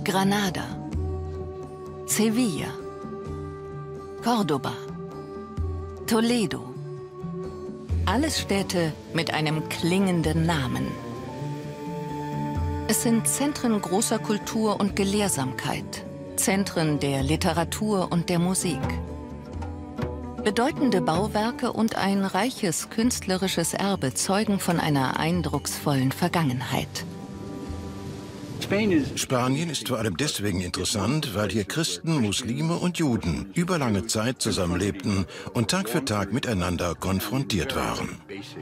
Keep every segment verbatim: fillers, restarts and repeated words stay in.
Granada, Sevilla, Cordoba, Toledo. Alles Städte mit einem klingenden Namen. Es sind Zentren großer Kultur und Gelehrsamkeit, Zentren der Literatur und der Musik. Bedeutende Bauwerke und ein reiches künstlerisches Erbe zeugen von einer eindrucksvollen Vergangenheit. Spanien ist vor allem deswegen interessant, weil hier Christen, Muslime und Juden über lange Zeit zusammenlebten und Tag für Tag miteinander konfrontiert waren.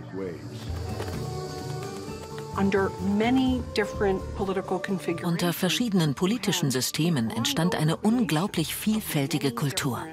Unter verschiedenen politischen Systemen entstand eine unglaublich vielfältige Kultur.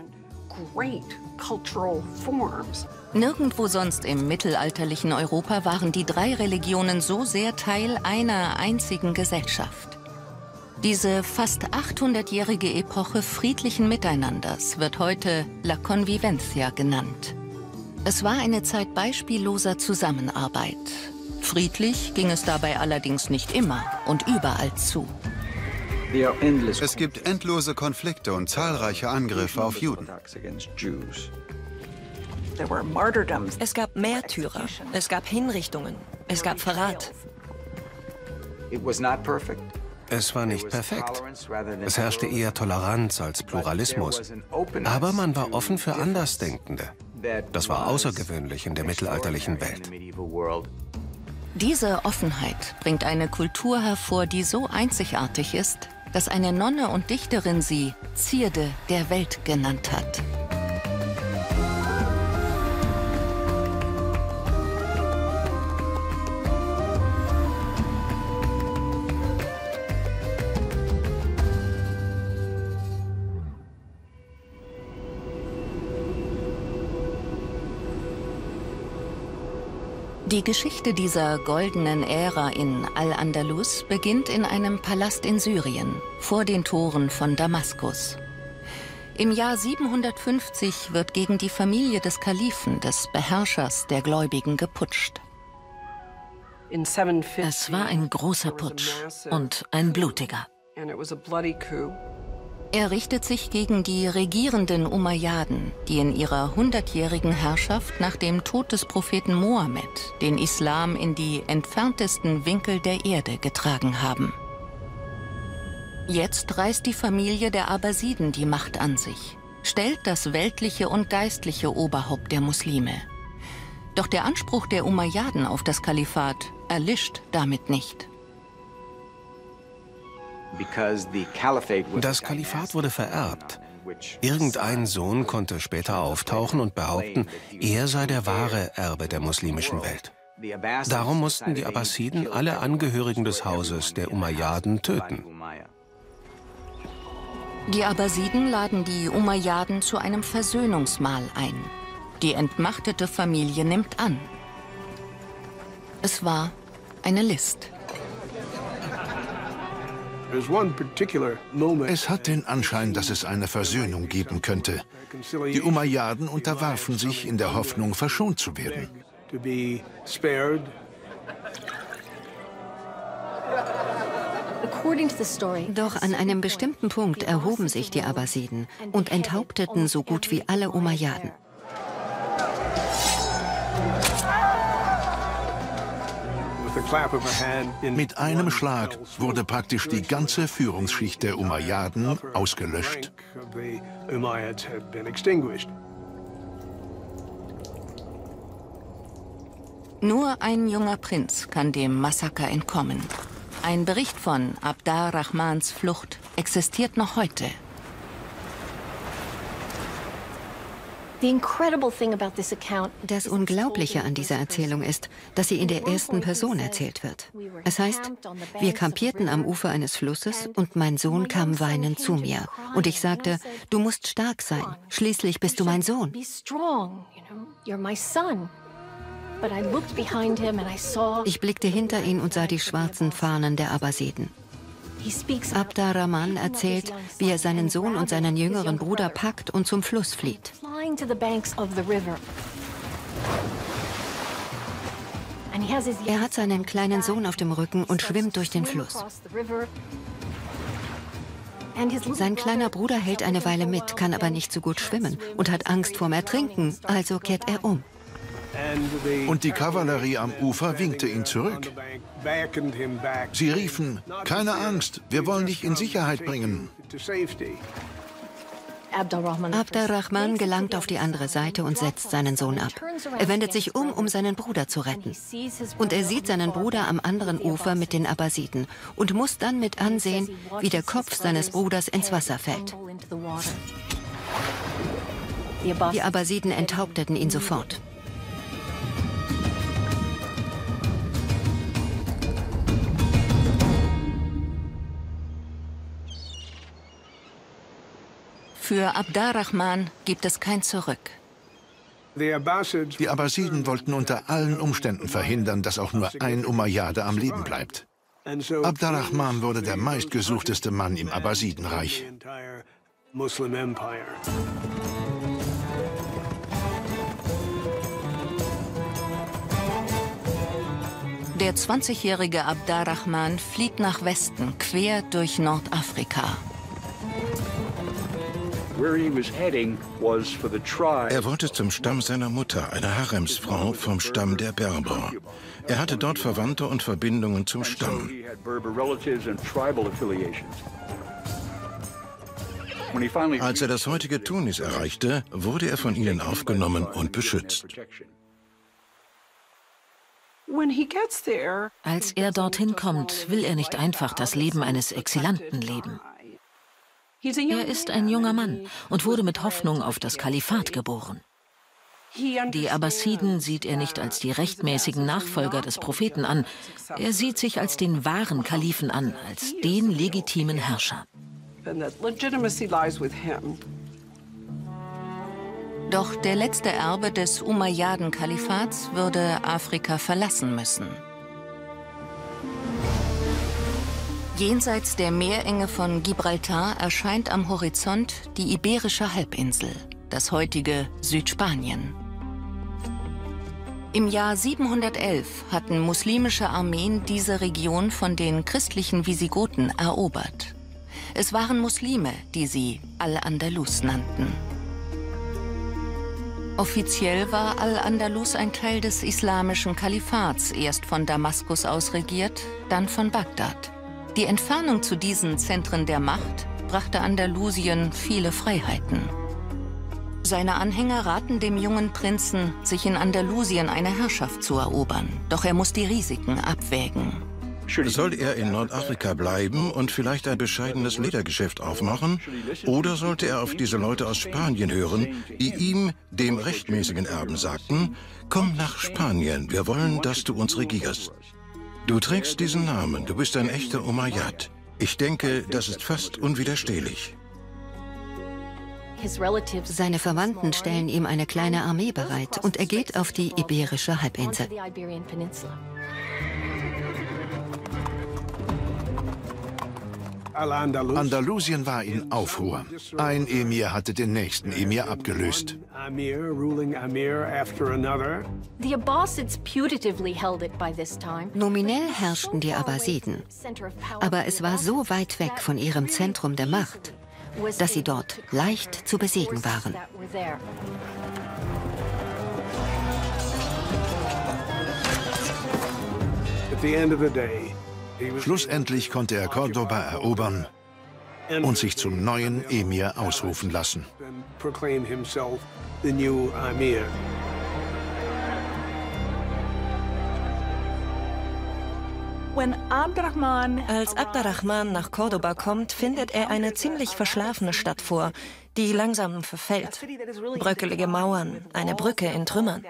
Nirgendwo sonst im mittelalterlichen Europa waren die drei Religionen so sehr Teil einer einzigen Gesellschaft. Diese fast achthundertjährige Epoche friedlichen Miteinanders wird heute La Convivencia genannt. Es war eine Zeit beispielloser Zusammenarbeit. Friedlich ging es dabei allerdings nicht immer und überall zu. Es gibt endlose Konflikte und zahlreiche Angriffe auf Juden. Es gab Märtyrer, es gab Hinrichtungen, es gab Verrat. Es war nicht perfekt. Es herrschte eher Toleranz als Pluralismus. Aber man war offen für Andersdenkende. Das war außergewöhnlich in der mittelalterlichen Welt. Diese Offenheit bringt eine Kultur hervor, die so einzigartig ist, dass eine Nonne und Dichterin sie Zierde der Welt genannt hat. Die Geschichte dieser goldenen Ära in Al-Andalus beginnt in einem Palast in Syrien, vor den Toren von Damaskus. Im Jahr siebenhundertfünfzig wird gegen die Familie des Kalifen, des Beherrschers der Gläubigen, geputscht. Es war ein großer Putsch und ein blutiger. Er richtet sich gegen die regierenden Umayyaden, die in ihrer hundertjährigen Herrschaft nach dem Tod des Propheten Mohammed den Islam in die entferntesten Winkel der Erde getragen haben. Jetzt reißt die Familie der Abbasiden die Macht an sich, stellt das weltliche und geistliche Oberhaupt der Muslime. Doch der Anspruch der Umayyaden auf das Kalifat erlischt damit nicht. Das Kalifat wurde vererbt. Irgendein Sohn konnte später auftauchen und behaupten, er sei der wahre Erbe der muslimischen Welt. Darum mussten die Abbasiden alle Angehörigen des Hauses der Umayyaden töten. Die Abbasiden laden die Umayyaden zu einem Versöhnungsmahl ein. Die entmachtete Familie nimmt an. Es war eine List. Es hat den Anschein, dass es eine Versöhnung geben könnte. Die Umayyaden unterwarfen sich in der Hoffnung, verschont zu werden. Doch an einem bestimmten Punkt erhoben sich die Abbasiden und enthaupteten so gut wie alle Umayyaden. Mit einem Schlag wurde praktisch die ganze Führungsschicht der Umayyaden ausgelöscht. Nur ein junger Prinz kann dem Massaker entkommen. Ein Bericht von Abd ar-Rahmans Flucht existiert noch heute. Das Unglaubliche an dieser Erzählung ist, dass sie in der ersten Person erzählt wird. Es heißt, wir kampierten am Ufer eines Flusses und mein Sohn kam weinend zu mir. Und ich sagte, du musst stark sein, schließlich bist du mein Sohn. Ich blickte hinter ihn und sah die schwarzen Fahnen der Abbasiden. Abd ar-Rahman erzählt, wie er seinen Sohn und seinen jüngeren Bruder packt und zum Fluss flieht. Er hat seinen kleinen Sohn auf dem Rücken und schwimmt durch den Fluss. Sein kleiner Bruder hält eine Weile mit, kann aber nicht so gut schwimmen und hat Angst vorm Ertrinken, also kehrt er um. Und die Kavallerie am Ufer winkte ihn zurück. Sie riefen, keine Angst, wir wollen dich in Sicherheit bringen. Abd-ar-Rahman gelangt auf die andere Seite und setzt seinen Sohn ab. Er wendet sich um, um seinen Bruder zu retten. Und er sieht seinen Bruder am anderen Ufer mit den Abbasiden und muss dann mit ansehen, wie der Kopf seines Bruders ins Wasser fällt. Die Abbasiden enthaupteten ihn sofort. Für Abd-ar-Rahman gibt es kein Zurück. Die Abbasiden wollten unter allen Umständen verhindern, dass auch nur ein Umayyade am Leben bleibt. Abd-ar-Rahman wurde der meistgesuchteste Mann im Abbasidenreich. Der zwanzigjährige Abd-ar-Rahman flieht nach Westen, quer durch Nordafrika. Er wollte zum Stamm seiner Mutter, einer Haremsfrau vom Stamm der Berber. Er hatte dort Verwandte und Verbindungen zum Stamm. Als er das heutige Tunis erreichte, wurde er von ihnen aufgenommen und beschützt. Als er dorthin kommt, will er nicht einfach das Leben eines Exilanten leben. Er ist ein junger Mann und wurde mit Hoffnung auf das Kalifat geboren. Die Abbasiden sieht er nicht als die rechtmäßigen Nachfolger des Propheten an. Er sieht sich als den wahren Kalifen an, als den legitimen Herrscher. Doch der letzte Erbe des Umayyaden-Kalifats würde Afrika verlassen müssen. Jenseits der Meerenge von Gibraltar erscheint am Horizont die Iberische Halbinsel, das heutige Südspanien. Im Jahr siebenhundertelf hatten muslimische Armeen diese Region von den christlichen Visigoten erobert. Es waren Muslime, die sie Al-Andalus nannten. Offiziell war Al-Andalus ein Teil des islamischen Kalifats, erst von Damaskus aus regiert, dann von Bagdad. Die Entfernung zu diesen Zentren der Macht brachte Andalusien viele Freiheiten. Seine Anhänger raten dem jungen Prinzen, sich in Andalusien eine Herrschaft zu erobern. Doch er muss die Risiken abwägen. Soll er in Nordafrika bleiben und vielleicht ein bescheidenes Ledergeschäft aufmachen? Oder sollte er auf diese Leute aus Spanien hören, die ihm, dem rechtmäßigen Erben, sagten, komm nach Spanien, wir wollen, dass du uns regierst. Du trägst diesen Namen, du bist ein echter Umayyad. Ich denke, das ist fast unwiderstehlich. Seine Verwandten stellen ihm eine kleine Armee bereit und er geht auf die Iberische Halbinsel. Andalusien war in Aufruhr. Ein Emir hatte den nächsten Emir abgelöst. Nominell herrschten die Abbasiden, aber es war so weit weg von ihrem Zentrum der Macht, dass sie dort leicht zu besiegen waren. Schlussendlich konnte er Cordoba erobern und sich zum neuen Emir ausrufen lassen. Als Abd-ar-Rahman nach Cordoba kommt, findet er eine ziemlich verschlafene Stadt vor, die langsam verfällt. Bröckelige Mauern, eine Brücke in Trümmern.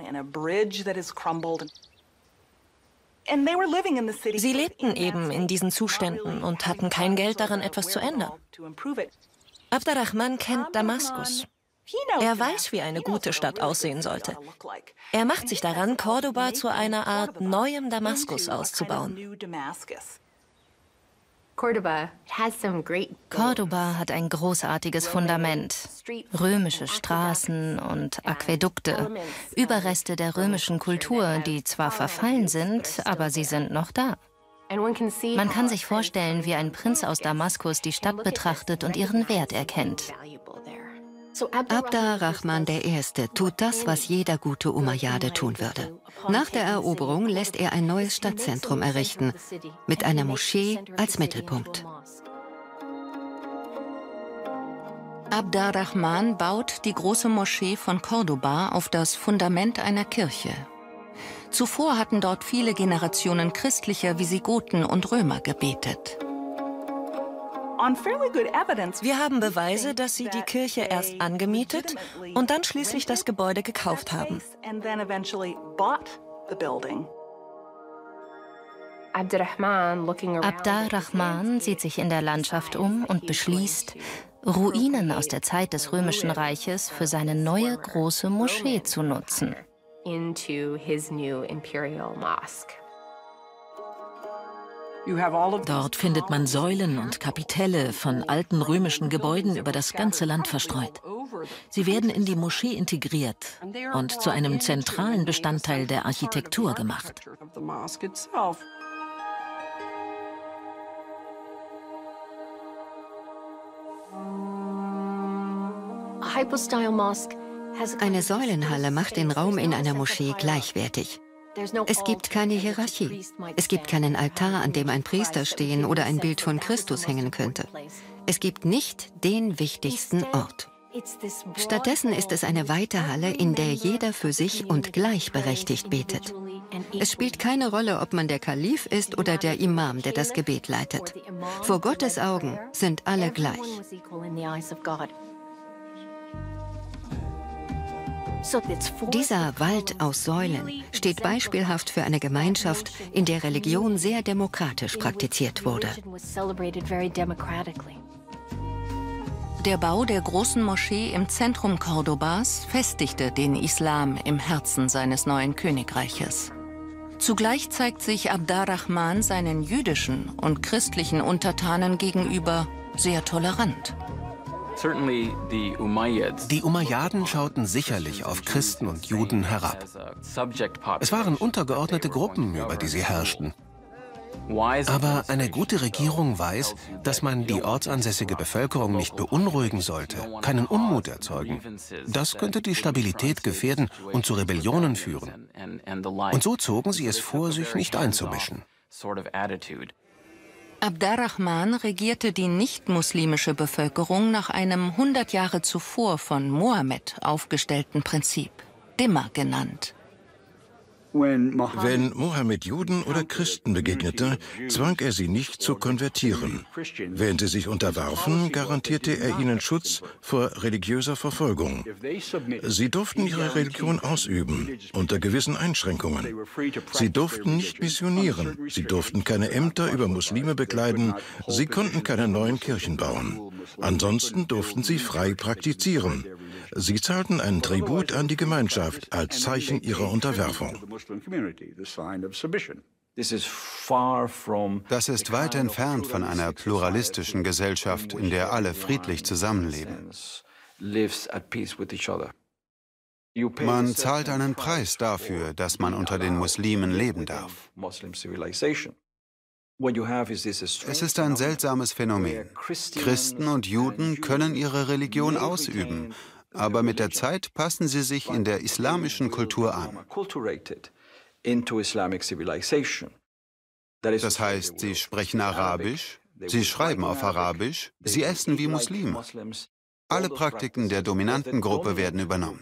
Sie lebten eben in diesen Zuständen und hatten kein Geld daran, etwas zu ändern. Abd-ar-Rahman kennt Damaskus. Er weiß, wie eine gute Stadt aussehen sollte. Er macht sich daran, Cordoba zu einer Art neuem Damaskus auszubauen. Cordoba hat ein großartiges Fundament. Römische Straßen und Aquädukte. Überreste der römischen Kultur, die zwar verfallen sind, aber sie sind noch da. Man kann sich vorstellen, wie ein Prinz aus Damaskus die Stadt betrachtet und ihren Wert erkennt. Abd ar-Rahman der Erste tut das, was jeder gute Umayyade tun würde. Nach der Eroberung lässt er ein neues Stadtzentrum errichten, mit einer Moschee als Mittelpunkt. Abd ar-Rahman baut die große Moschee von Cordoba auf das Fundament einer Kirche. Zuvor hatten dort viele Generationen christlicher Visigoten und Römer gebetet. Wir haben Beweise, dass sie die Kirche erst angemietet und dann schließlich das Gebäude gekauft haben. Abd ar-Rahman sieht sich in der Landschaft um und beschließt, Ruinen aus der Zeit des Römischen Reiches für seine neue große Moschee zu nutzen. Dort findet man Säulen und Kapitelle von alten römischen Gebäuden über das ganze Land verstreut. Sie werden in die Moschee integriert und zu einem zentralen Bestandteil der Architektur gemacht. Eine Säulenhalle macht den Raum in einer Moschee gleichwertig. Es gibt keine Hierarchie. Es gibt keinen Altar, an dem ein Priester stehen oder ein Bild von Christus hängen könnte. Es gibt nicht den wichtigsten Ort. Stattdessen ist es eine weite Halle, in der jeder für sich und gleichberechtigt betet. Es spielt keine Rolle, ob man der Kalif ist oder der Imam, der das Gebet leitet. Vor Gottes Augen sind alle gleich. Dieser Wald aus Säulen steht beispielhaft für eine Gemeinschaft, in der Religion sehr demokratisch praktiziert wurde. Der Bau der großen Moschee im Zentrum Cordobas festigte den Islam im Herzen seines neuen Königreiches. Zugleich zeigt sich Abd ar-Rahman seinen jüdischen und christlichen Untertanen gegenüber sehr tolerant. Die Umayyaden schauten sicherlich auf Christen und Juden herab. Es waren untergeordnete Gruppen, über die sie herrschten. Aber eine gute Regierung weiß, dass man die ortsansässige Bevölkerung nicht beunruhigen sollte, keinen Unmut erzeugen. Das könnte die Stabilität gefährden und zu Rebellionen führen. Und so zogen sie es vor, sich nicht einzumischen. Abd ar-Rahman regierte die nicht-muslimische Bevölkerung nach einem hundert Jahre zuvor von Mohammed aufgestellten Prinzip, Dhimma genannt. Wenn Mohammed Juden oder Christen begegnete, zwang er sie nicht zu konvertieren. Wenn sie sich unterwarfen, garantierte er ihnen Schutz vor religiöser Verfolgung. Sie durften ihre Religion ausüben, unter gewissen Einschränkungen. Sie durften nicht missionieren, sie durften keine Ämter über Muslime bekleiden, sie konnten keine neuen Kirchen bauen. Ansonsten durften sie frei praktizieren. Sie zahlten einen Tribut an die Gemeinschaft als Zeichen ihrer Unterwerfung. Das ist weit entfernt von einer pluralistischen Gesellschaft, in der alle friedlich zusammenleben. Man zahlt einen Preis dafür, dass man unter den Muslimen leben darf. Es ist ein seltsames Phänomen. Christen und Juden können ihre Religion ausüben, aber mit der Zeit passen sie sich in der islamischen Kultur an. Das heißt, sie sprechen Arabisch, sie schreiben auf Arabisch, sie essen wie Muslime. Alle Praktiken der dominanten Gruppe werden übernommen.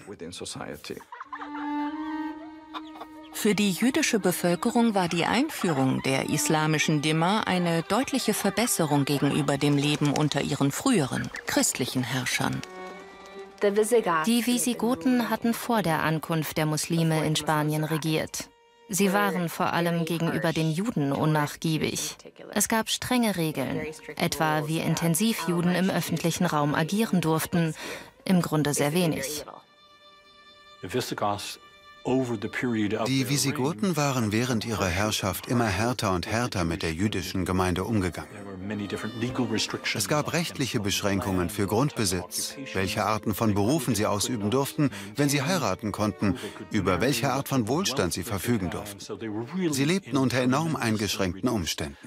Für die jüdische Bevölkerung war die Einführung der islamischen Dhimma eine deutliche Verbesserung gegenüber dem Leben unter ihren früheren christlichen Herrschern. Die Visigoten hatten vor der Ankunft der Muslime in Spanien regiert. Sie waren vor allem gegenüber den Juden unnachgiebig. Es gab strenge Regeln, etwa wie intensiv Juden im öffentlichen Raum agieren durften, im Grunde sehr wenig. Die Wisigoten waren während ihrer Herrschaft immer härter und härter mit der jüdischen Gemeinde umgegangen. Es gab rechtliche Beschränkungen für Grundbesitz, welche Arten von Berufen sie ausüben durften, wenn sie heiraten konnten, über welche Art von Wohlstand sie verfügen durften. Sie lebten unter enorm eingeschränkten Umständen.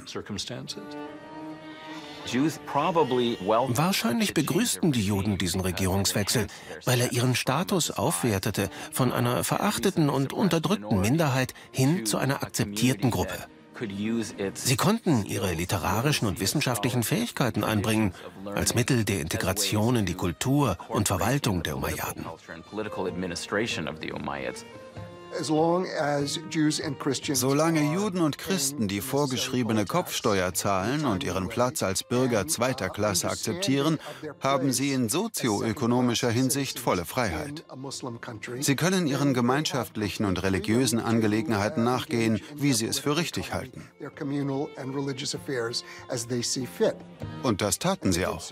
Wahrscheinlich begrüßten die Juden diesen Regierungswechsel, weil er ihren Status aufwertete von einer verachteten und unterdrückten Minderheit hin zu einer akzeptierten Gruppe. Sie konnten ihre literarischen und wissenschaftlichen Fähigkeiten einbringen, als Mittel der Integration in die Kultur und Verwaltung der Umayyaden. Solange Juden und Christen die vorgeschriebene Kopfsteuer zahlen und ihren Platz als Bürger zweiter Klasse akzeptieren, haben sie in sozioökonomischer Hinsicht volle Freiheit. Sie können ihren gemeinschaftlichen und religiösen Angelegenheiten nachgehen, wie sie es für richtig halten. Und das taten sie auch.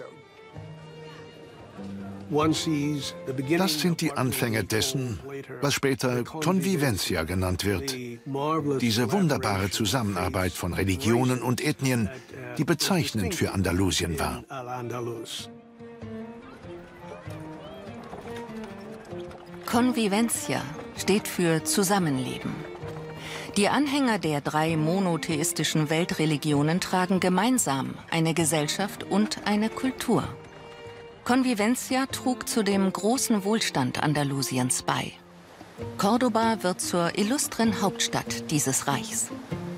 Das sind die Anfänge dessen, was später Convivencia genannt wird. Diese wunderbare Zusammenarbeit von Religionen und Ethnien, die bezeichnend für Andalusien war. Convivencia steht für Zusammenleben. Die Anhänger der drei monotheistischen Weltreligionen tragen gemeinsam eine Gesellschaft und eine Kultur. Convivencia trug zu dem großen Wohlstand Andalusiens bei. Córdoba wird zur illustren Hauptstadt dieses Reichs.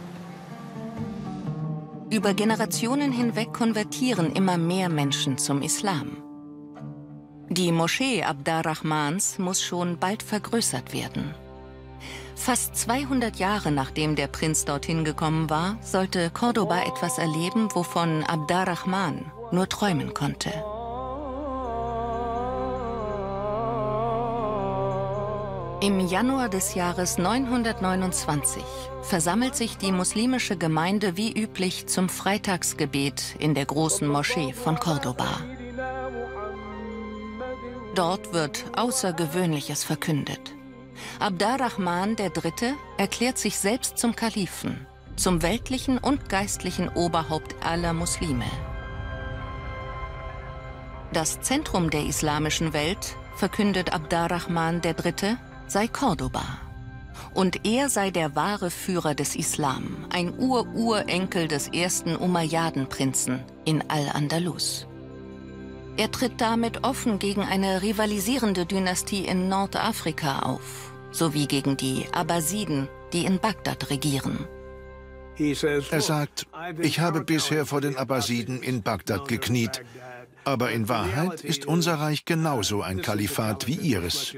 Über Generationen hinweg konvertieren immer mehr Menschen zum Islam. Die Moschee Abd ar-Rahmans muss schon bald vergrößert werden. Fast zweihundert Jahre nachdem der Prinz dorthin gekommen war, sollte Córdoba etwas erleben, wovon Abd ar-Rahman nur träumen konnte. Im Januar des Jahres neunhundertneunundzwanzig versammelt sich die muslimische Gemeinde wie üblich zum Freitagsgebet in der großen Moschee von Córdoba. Dort wird Außergewöhnliches verkündet. Abd ar-Rahman der Dritte erklärt sich selbst zum Kalifen, zum weltlichen und geistlichen Oberhaupt aller Muslime. Das Zentrum der islamischen Welt, verkündet Abd ar-Rahman der Dritte, sei Córdoba. Und er sei der wahre Führer des Islam, ein Ur-Urenkel des ersten Umayyadenprinzen in Al-Andalus. Er tritt damit offen gegen eine rivalisierende Dynastie in Nordafrika auf, sowie gegen die Abbasiden, die in Bagdad regieren. Er sagt, ich habe bisher vor den Abbasiden in Bagdad gekniet, aber in Wahrheit ist unser Reich genauso ein Kalifat wie ihres.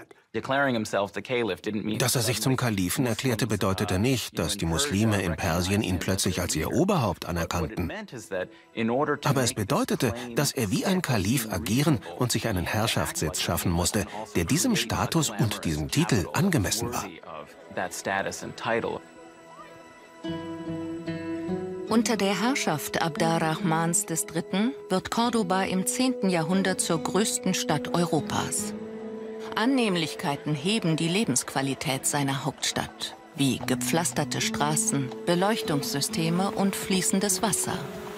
Dass er sich zum Kalifen erklärte, bedeutete nicht, dass die Muslime in Persien ihn plötzlich als ihr Oberhaupt anerkannten. Aber es bedeutete, dass er wie ein Kalif agieren und sich einen Herrschaftssitz schaffen musste, der diesem Status und diesem Titel angemessen war. Unter der Herrschaft Abd ar-Rahmans des Dritten wird Córdoba im zehnten Jahrhundert zur größten Stadt Europas. Annehmlichkeiten heben die Lebensqualität seiner Hauptstadt, wie gepflasterte Straßen, Beleuchtungssysteme und fließendes Wasser.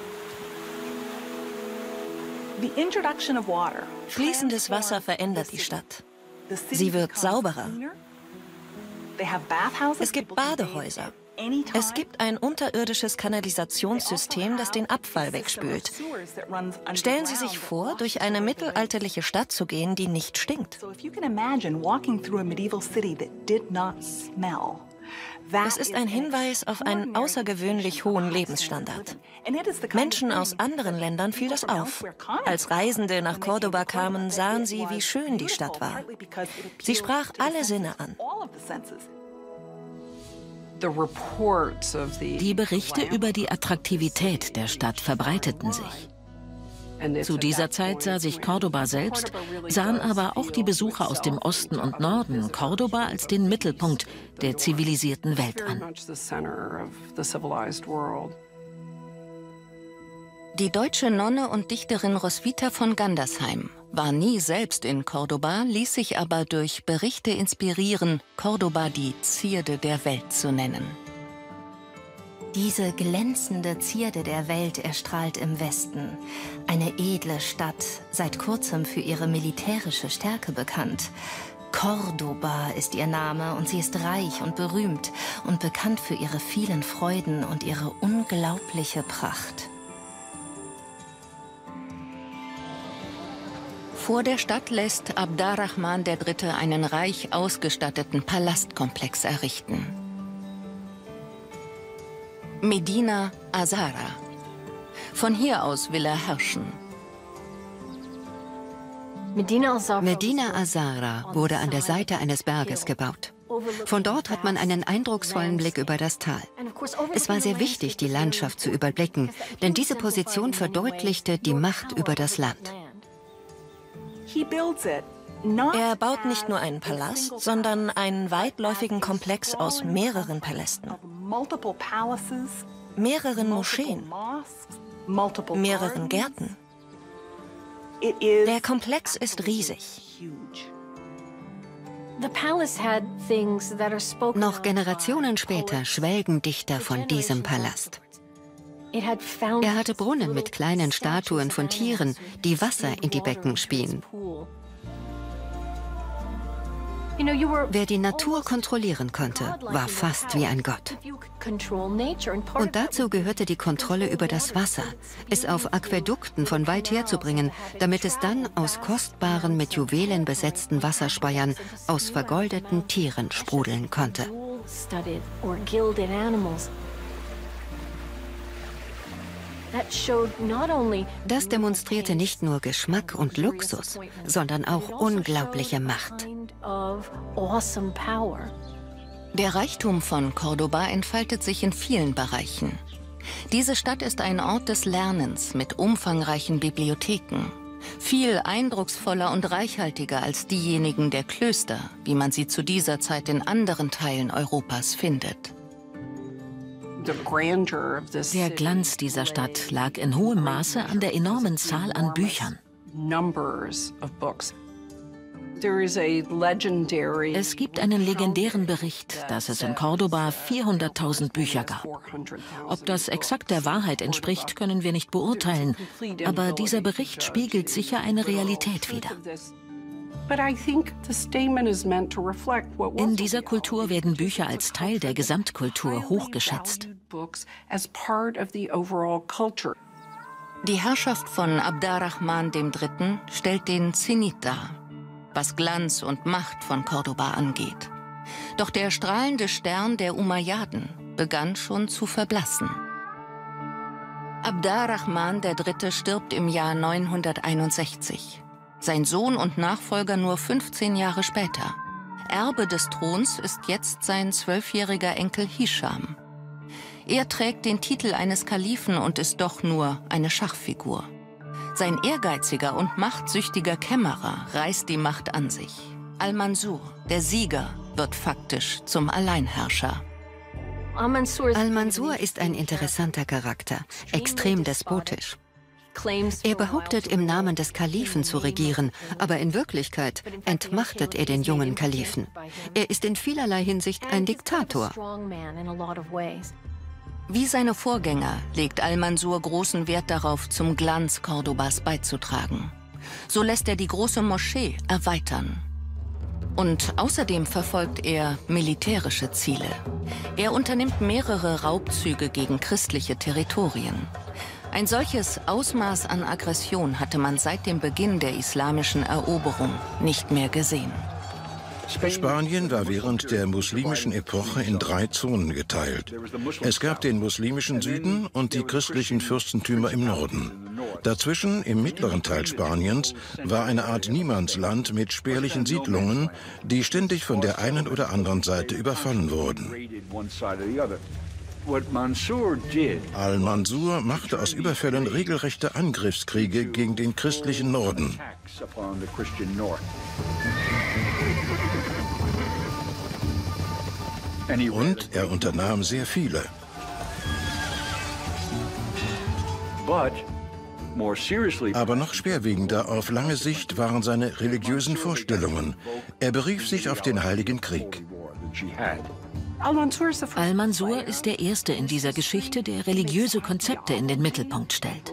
Fließendes Wasser verändert die Stadt. Sie wird sauberer. Es gibt Badehäuser. Es gibt ein unterirdisches Kanalisationssystem, das den Abfall wegspült. Stellen Sie sich vor, durch eine mittelalterliche Stadt zu gehen, die nicht stinkt. Es ist ein Hinweis auf einen außergewöhnlich hohen Lebensstandard. Menschen aus anderen Ländern fiel das auf. Als Reisende nach Córdoba kamen, sahen sie, wie schön die Stadt war. Sie sprach alle Sinne an. Die Berichte über die Attraktivität der Stadt verbreiteten sich. Zu dieser Zeit sah sich Córdoba selbst, sahen aber auch die Besucher aus dem Osten und Norden Córdoba als den Mittelpunkt der zivilisierten Welt an. Die deutsche Nonne und Dichterin Roswitha von Gandersheim war nie selbst in Cordoba, ließ sich aber durch Berichte inspirieren, Cordoba die Zierde der Welt zu nennen. Diese glänzende Zierde der Welt erstrahlt im Westen. Eine edle Stadt, seit kurzem für ihre militärische Stärke bekannt. Cordoba ist ihr Name und sie ist reich und berühmt und bekannt für ihre vielen Freuden und ihre unglaubliche Pracht. Vor der Stadt lässt Abd ar-Rahman der Dritte einen reich ausgestatteten Palastkomplex errichten. Medina Azara. Von hier aus will er herrschen. Medina Azara wurde an der Seite eines Berges gebaut. Von dort hat man einen eindrucksvollen Blick über das Tal. Es war sehr wichtig, die Landschaft zu überblicken, denn diese Position verdeutlichte die Macht über das Land. Er baut nicht nur einen Palast, sondern einen weitläufigen Komplex aus mehreren Palästen, mehreren Moscheen, mehreren Gärten. Der Komplex ist riesig. Noch Generationen später schwelgen Dichter von diesem Palast. Er hatte Brunnen mit kleinen Statuen von Tieren, die Wasser in die Becken spien. Wer die Natur kontrollieren konnte, war fast wie ein Gott. Und dazu gehörte die Kontrolle über das Wasser, es auf Aquädukten von weit her zu bringen, damit es dann aus kostbaren, mit Juwelen besetzten Wasserspeiern aus vergoldeten Tieren sprudeln konnte. Das demonstrierte nicht nur Geschmack und Luxus, sondern auch unglaubliche Macht. Der Reichtum von Cordoba entfaltet sich in vielen Bereichen. Diese Stadt ist ein Ort des Lernens mit umfangreichen Bibliotheken. Viel eindrucksvoller und reichhaltiger als diejenigen der Klöster, wie man sie zu dieser Zeit in anderen Teilen Europas findet. Der Glanz dieser Stadt lag in hohem Maße an der enormen Zahl an Büchern. Es gibt einen legendären Bericht, dass es in Cordoba vierhunderttausend Bücher gab. Ob das exakt der Wahrheit entspricht, können wir nicht beurteilen, aber dieser Bericht spiegelt sicher eine Realität wider. In dieser Kultur werden Bücher als Teil der Gesamtkultur hochgeschätzt. Die Herrschaft von Abd ar-Rahman der Dritte stellt den Zenit dar, was Glanz und Macht von Cordoba angeht. Doch der strahlende Stern der Umayyaden begann schon zu verblassen. Abd ar-Rahman der Dritte stirbt im Jahr neunhunderteinundsechzig. Sein Sohn und Nachfolger nur fünfzehn Jahre später. Erbe des Throns ist jetzt sein zwölfjähriger Enkel Hisham. Er trägt den Titel eines Kalifen und ist doch nur eine Schachfigur. Sein ehrgeiziger und machtsüchtiger Kämmerer reißt die Macht an sich. Al-Mansur, der Sieger, wird faktisch zum Alleinherrscher. Al-Mansur ist ein interessanter Charakter, extrem despotisch. Er behauptet, im Namen des Kalifen zu regieren, aber in Wirklichkeit entmachtet er den jungen Kalifen. Er ist in vielerlei Hinsicht ein Diktator. Wie seine Vorgänger legt Al-Mansur großen Wert darauf, zum Glanz Cordobas beizutragen. So lässt er die große Moschee erweitern. Und außerdem verfolgt er militärische Ziele. Er unternimmt mehrere Raubzüge gegen christliche Territorien. Ein solches Ausmaß an Aggression hatte man seit dem Beginn der islamischen Eroberung nicht mehr gesehen. Spanien war während der muslimischen Epoche in drei Zonen geteilt. Es gab den muslimischen Süden und die christlichen Fürstentümer im Norden. Dazwischen, im mittleren Teil Spaniens, war eine Art Niemandsland mit spärlichen Siedlungen, die ständig von der einen oder anderen Seite überfallen wurden. Al-Mansur machte aus Überfällen regelrechte Angriffskriege gegen den christlichen Norden. Und er unternahm sehr viele. Aber noch schwerwiegender auf lange Sicht waren seine religiösen Vorstellungen. Er berief sich auf den Heiligen Krieg. Al-Mansur ist der Erste in dieser Geschichte, der religiöse Konzepte in den Mittelpunkt stellt.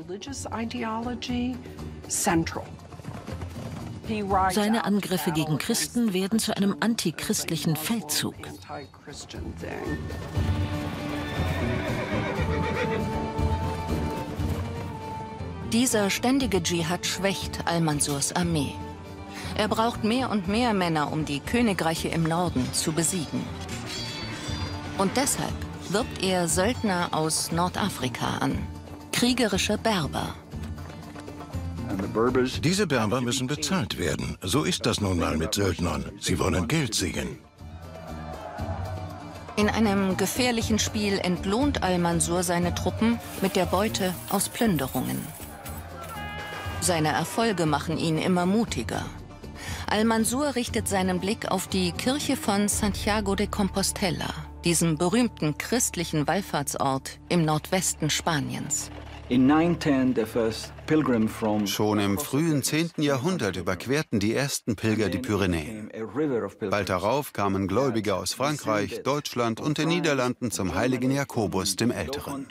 Seine Angriffe gegen Christen werden zu einem antichristlichen Feldzug. Dieser ständige Dschihad schwächt Al-Mansurs Armee. Er braucht mehr und mehr Männer, um die Königreiche im Norden zu besiegen. Und deshalb wirbt er Söldner aus Nordafrika an, kriegerische Berber. Diese Berber müssen bezahlt werden. So ist das nun mal mit Söldnern. Sie wollen Geld sehen. In einem gefährlichen Spiel entlohnt Al-Mansur seine Truppen mit der Beute aus Plünderungen. Seine Erfolge machen ihn immer mutiger. Al-Mansur richtet seinen Blick auf die Kirche von Santiago de Compostela, diesem berühmten christlichen Wallfahrtsort im Nordwesten Spaniens. Schon im frühen zehnten Jahrhundert überquerten die ersten Pilger die Pyrenäen. Bald darauf kamen Gläubige aus Frankreich, Deutschland und den Niederlanden zum heiligen Jakobus dem Älteren.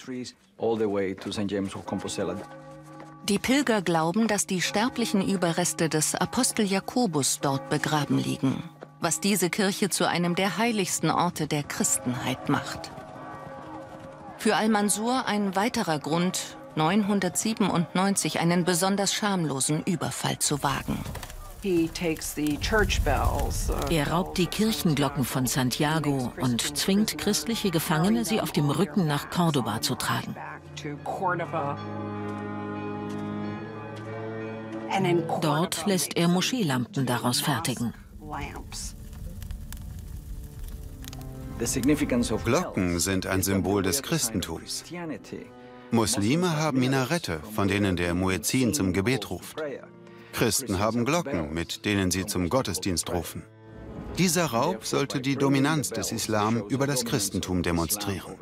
Die Pilger glauben, dass die sterblichen Überreste des Apostel Jakobus dort begraben liegen, was diese Kirche zu einem der heiligsten Orte der Christenheit macht. Für Al-Mansur ein weiterer Grund, neunhundertsiebenundneunzig einen besonders schamlosen Überfall zu wagen. Er raubt die Kirchenglocken von Santiago und zwingt christliche Gefangene, sie auf dem Rücken nach Cordoba zu tragen. Dort lässt er Moscheelampen daraus fertigen. Glocken sind ein Symbol des Christentums. Muslime haben Minarette, von denen der Muezzin zum Gebet ruft. Christen haben Glocken, mit denen sie zum Gottesdienst rufen. Dieser Raub sollte die Dominanz des Islam über das Christentum demonstrieren.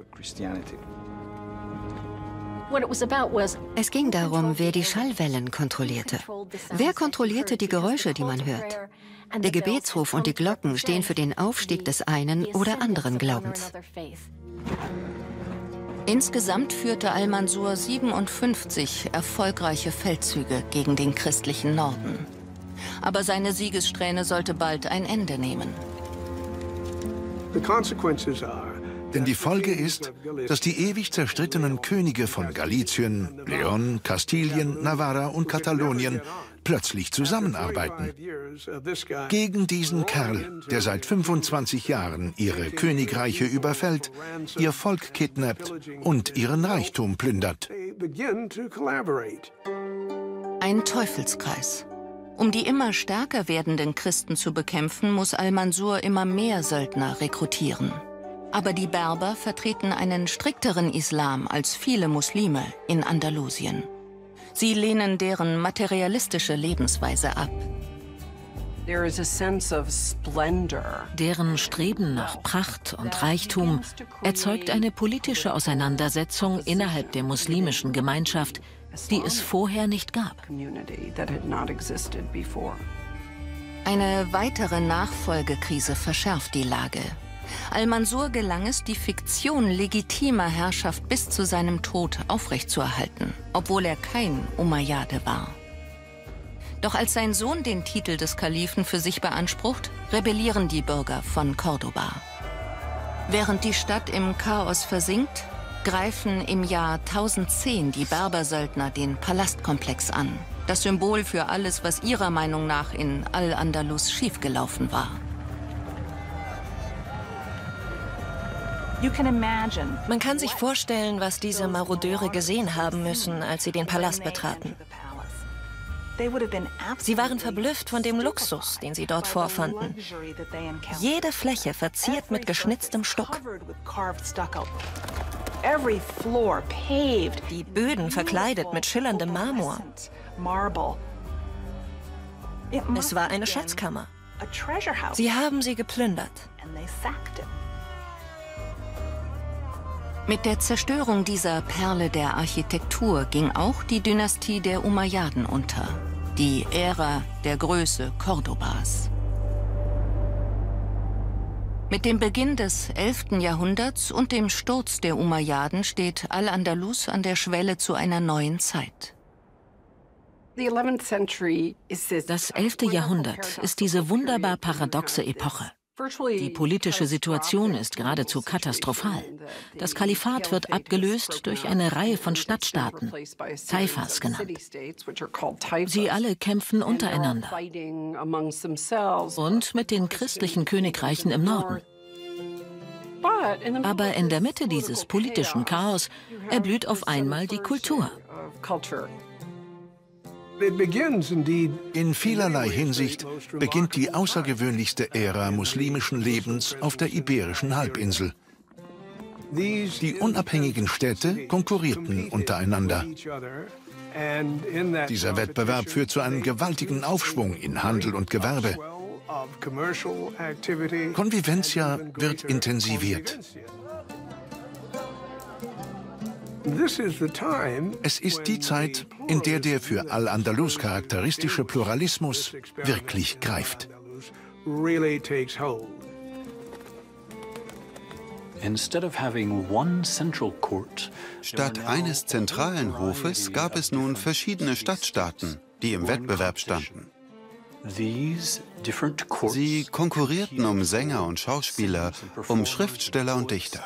Es ging darum, wer die Schallwellen kontrollierte. Wer kontrollierte die Geräusche, die man hört? Der Gebetsruf und die Glocken stehen für den Aufstieg des einen oder anderen Glaubens. Insgesamt führte Al-Mansur siebenundfünfzig erfolgreiche Feldzüge gegen den christlichen Norden. Aber seine Siegessträhne sollte bald ein Ende nehmen. Denn die Folge ist, dass die ewig zerstrittenen Könige von Galizien, Leon, Kastilien, Navarra und Katalonien plötzlich zusammenarbeiten. Gegen diesen Kerl, der seit fünfundzwanzig Jahren ihre Königreiche überfällt, ihr Volk kidnappt und ihren Reichtum plündert. Ein Teufelskreis. Um die immer stärker werdenden Christen zu bekämpfen, muss Al-Mansur immer mehr Söldner rekrutieren. Aber die Berber vertreten einen strikteren Islam als viele Muslime in Andalusien. Sie lehnen deren materialistische Lebensweise ab. Deren Streben nach Pracht und Reichtum erzeugt eine politische Auseinandersetzung innerhalb der muslimischen Gemeinschaft, die es vorher nicht gab. Eine weitere Nachfolgekrise verschärft die Lage. Al-Mansur gelang es, die Fiktion legitimer Herrschaft bis zu seinem Tod aufrechtzuerhalten, obwohl er kein Umayyade war. Doch als sein Sohn den Titel des Kalifen für sich beansprucht, rebellieren die Bürger von Cordoba. Während die Stadt im Chaos versinkt, greifen im Jahr tausendzehn die Berbersöldner den Palastkomplex an, das Symbol für alles, was ihrer Meinung nach in Al-Andalus schiefgelaufen war. Man kann sich vorstellen, was diese Marodeure gesehen haben müssen, als sie den Palast betraten. Sie waren verblüfft von dem Luxus, den sie dort vorfanden. Jede Fläche verziert mit geschnitztem Stuck. Die Böden verkleidet mit schillerndem Marmor. Es war eine Schatzkammer. Sie haben sie geplündert. Mit der Zerstörung dieser Perle der Architektur ging auch die Dynastie der Umayyaden unter, die Ära der Größe Cordobas. Mit dem Beginn des elften Jahrhunderts und dem Sturz der Umayyaden steht Al-Andalus an der Schwelle zu einer neuen Zeit. Das elfte Jahrhundert ist diese wunderbar paradoxe Epoche. Die politische Situation ist geradezu katastrophal. Das Kalifat wird abgelöst durch eine Reihe von Stadtstaaten, Taifas genannt. Sie alle kämpfen untereinander und mit den christlichen Königreichen im Norden. Aber in der Mitte dieses politischen Chaos erblüht auf einmal die Kultur. In vielerlei Hinsicht beginnt die außergewöhnlichste Ära muslimischen Lebens auf der Iberischen Halbinsel. Die unabhängigen Städte konkurrierten untereinander. Dieser Wettbewerb führt zu einem gewaltigen Aufschwung in Handel und Gewerbe. Convivencia wird intensiviert. Es ist die Zeit, in der der für Al-Andalus charakteristische Pluralismus wirklich greift. Statt eines zentralen Hofes gab es nun verschiedene Stadtstaaten, die im Wettbewerb standen. Sie konkurrierten um Sänger und Schauspieler, um Schriftsteller und Dichter.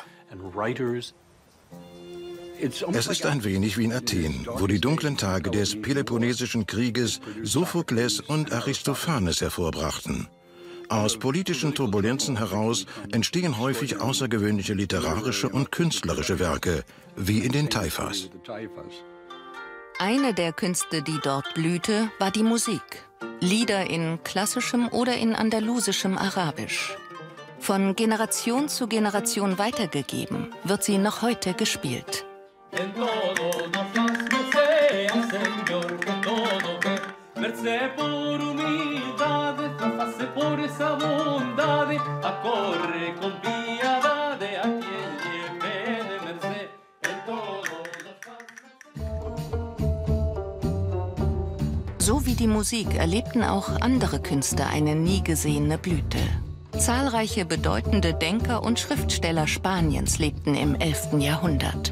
Es ist ein wenig wie in Athen, wo die dunklen Tage des Peloponnesischen Krieges Sophokles und Aristophanes hervorbrachten. Aus politischen Turbulenzen heraus entstehen häufig außergewöhnliche literarische und künstlerische Werke, wie in den Taifas. Eine der Künste, die dort blühte, war die Musik. Lieder in klassischem oder in andalusischem Arabisch. Von Generation zu Generation weitergegeben, wird sie noch heute gespielt. So wie die Musik erlebten auch andere Künste eine nie gesehene Blüte. Zahlreiche bedeutende Denker und Schriftsteller Spaniens lebten im elften Jahrhundert.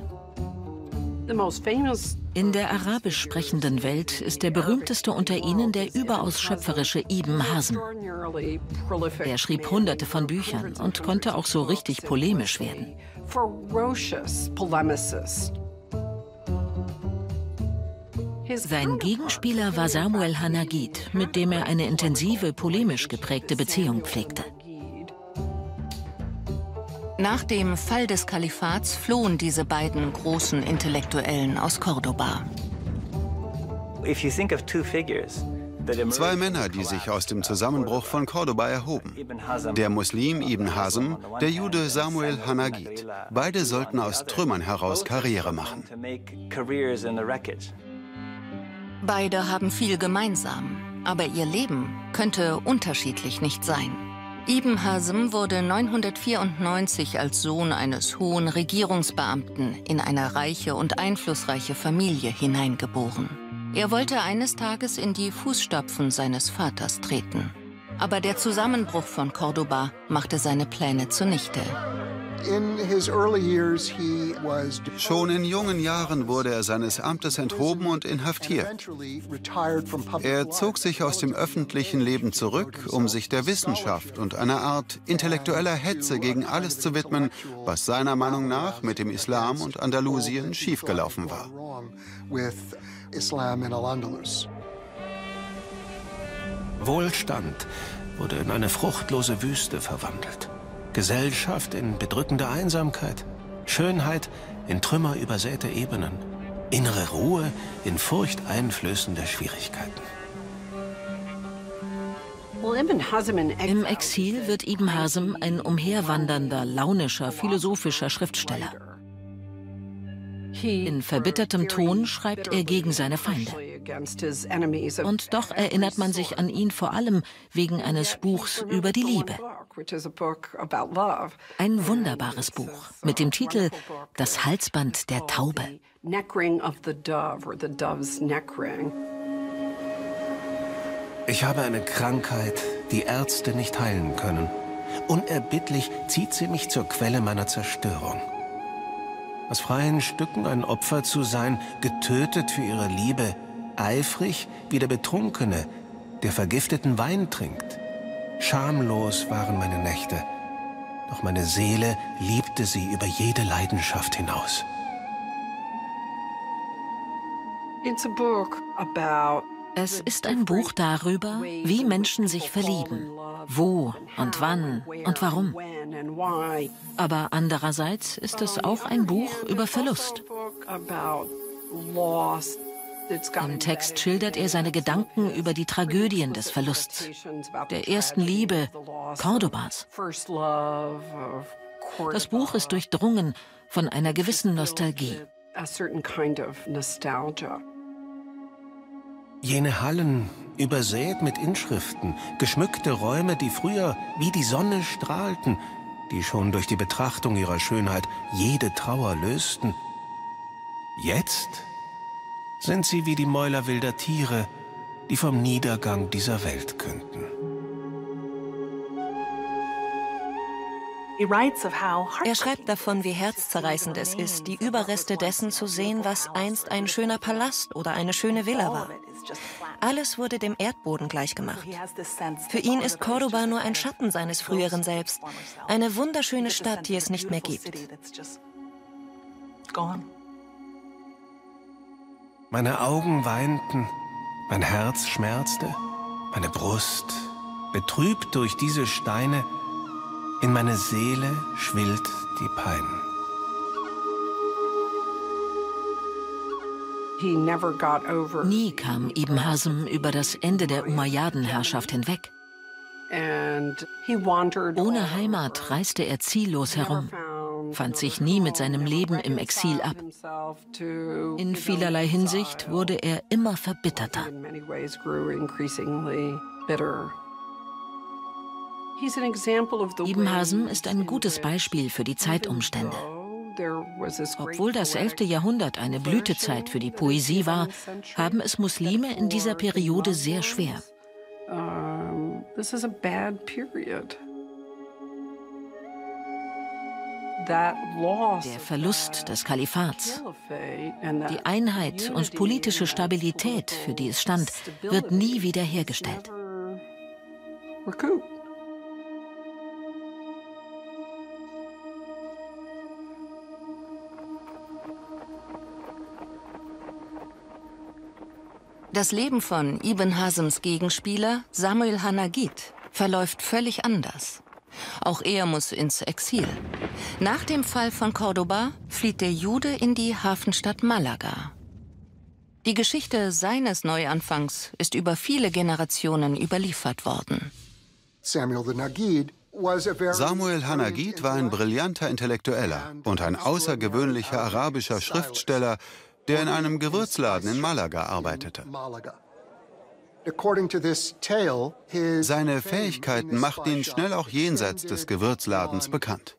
In der arabisch sprechenden Welt ist der berühmteste unter ihnen der überaus schöpferische Ibn Hazm. Er schrieb hunderte von Büchern und konnte auch so richtig polemisch werden. Sein Gegenspieler war Samuel Hanagid, mit dem er eine intensive, polemisch geprägte Beziehung pflegte. Nach dem Fall des Kalifats flohen diese beiden großen Intellektuellen aus Cordoba. Zwei Männer, die sich aus dem Zusammenbruch von Cordoba erhoben. Der Muslim Ibn Hazm, der Jude Samuel Hanagid. Beide sollten aus Trümmern heraus Karriere machen. Beide haben viel gemeinsam, aber ihr Leben könnte unterschiedlich nicht sein. Ibn Hazm wurde neunhundertvierundneunzig als Sohn eines hohen Regierungsbeamten in eine reiche und einflussreiche Familie hineingeboren. Er wollte eines Tages in die Fußstapfen seines Vaters treten. Aber der Zusammenbruch von Cordoba machte seine Pläne zunichte. Schon in jungen Jahren wurde er seines Amtes enthoben und inhaftiert. Er zog sich aus dem öffentlichen Leben zurück, um sich der Wissenschaft und einer Art intellektueller Hetze gegen alles zu widmen, was seiner Meinung nach mit dem Islam und Andalusien schiefgelaufen war. Wohlstand wurde in eine fruchtlose Wüste verwandelt. Gesellschaft in bedrückende Einsamkeit, Schönheit in trümmerübersäte Ebenen, innere Ruhe in furchteinflößende Schwierigkeiten. Im Exil wird Ibn Hazm ein umherwandernder, launischer, philosophischer Schriftsteller. In verbittertem Ton schreibt er gegen seine Feinde. Und doch erinnert man sich an ihn vor allem wegen eines Buchs über die Liebe. Ein wunderbares Buch mit dem Titel »Das Halsband der Taube«. Ich habe eine Krankheit, die Ärzte nicht heilen können. Unerbittlich zieht sie mich zur Quelle meiner Zerstörung. Aus freien Stücken ein Opfer zu sein, getötet für ihre Liebe, eifrig wie der Betrunkene, der vergifteten Wein trinkt. Schamlos waren meine Nächte, doch meine Seele liebte sie über jede Leidenschaft hinaus. Es ist ein Buch darüber, wie Menschen sich verlieben, wo und wann und warum. Aber andererseits ist es auch ein Buch über Verlust. Im Text schildert er seine Gedanken über die Tragödien des Verlusts, der ersten Liebe, Córdobas. Das Buch ist durchdrungen von einer gewissen Nostalgie. Jene Hallen, übersät mit Inschriften, geschmückte Räume, die früher wie die Sonne strahlten, die schon durch die Betrachtung ihrer Schönheit jede Trauer lösten. Jetzt sind sie wie die Mäuler wilder Tiere, die vom Niedergang dieser Welt künden. Er schreibt davon, wie herzzerreißend es ist, die Überreste dessen zu sehen, was einst ein schöner Palast oder eine schöne Villa war. Alles wurde dem Erdboden gleichgemacht. Für ihn ist Córdoba nur ein Schatten seines früheren Selbst, eine wunderschöne Stadt, die es nicht mehr gibt. Meine Augen weinten, mein Herz schmerzte, meine Brust, betrübt durch diese Steine, in meine Seele schwillt die Pein. Nie kam Ibn Hazm über das Ende der Umayyaden-Herrschaft hinweg. Ohne Heimat reiste er ziellos herum, fand sich nie mit seinem Leben im Exil ab. In vielerlei Hinsicht wurde er immer verbitterter. Ibn Hazm ist ein gutes Beispiel für die Zeitumstände. Obwohl das elfte Jahrhundert eine Blütezeit für die Poesie war, haben es Muslime in dieser Periode sehr schwer. Der Verlust des Kalifats, die Einheit und politische Stabilität, für die es stand, wird nie wiederhergestellt. Das Leben von Ibn Hazms Gegenspieler, Samuel Hanagid, verläuft völlig anders. Auch er muss ins Exil. Nach dem Fall von Córdoba flieht der Jude in die Hafenstadt Malaga. Die Geschichte seines Neuanfangs ist über viele Generationen überliefert worden. Samuel Hanagid war ein brillanter Intellektueller und ein außergewöhnlicher arabischer Schriftsteller, der in einem Gewürzladen in Malaga arbeitete. Seine Fähigkeiten machten ihn schnell auch jenseits des Gewürzladens bekannt.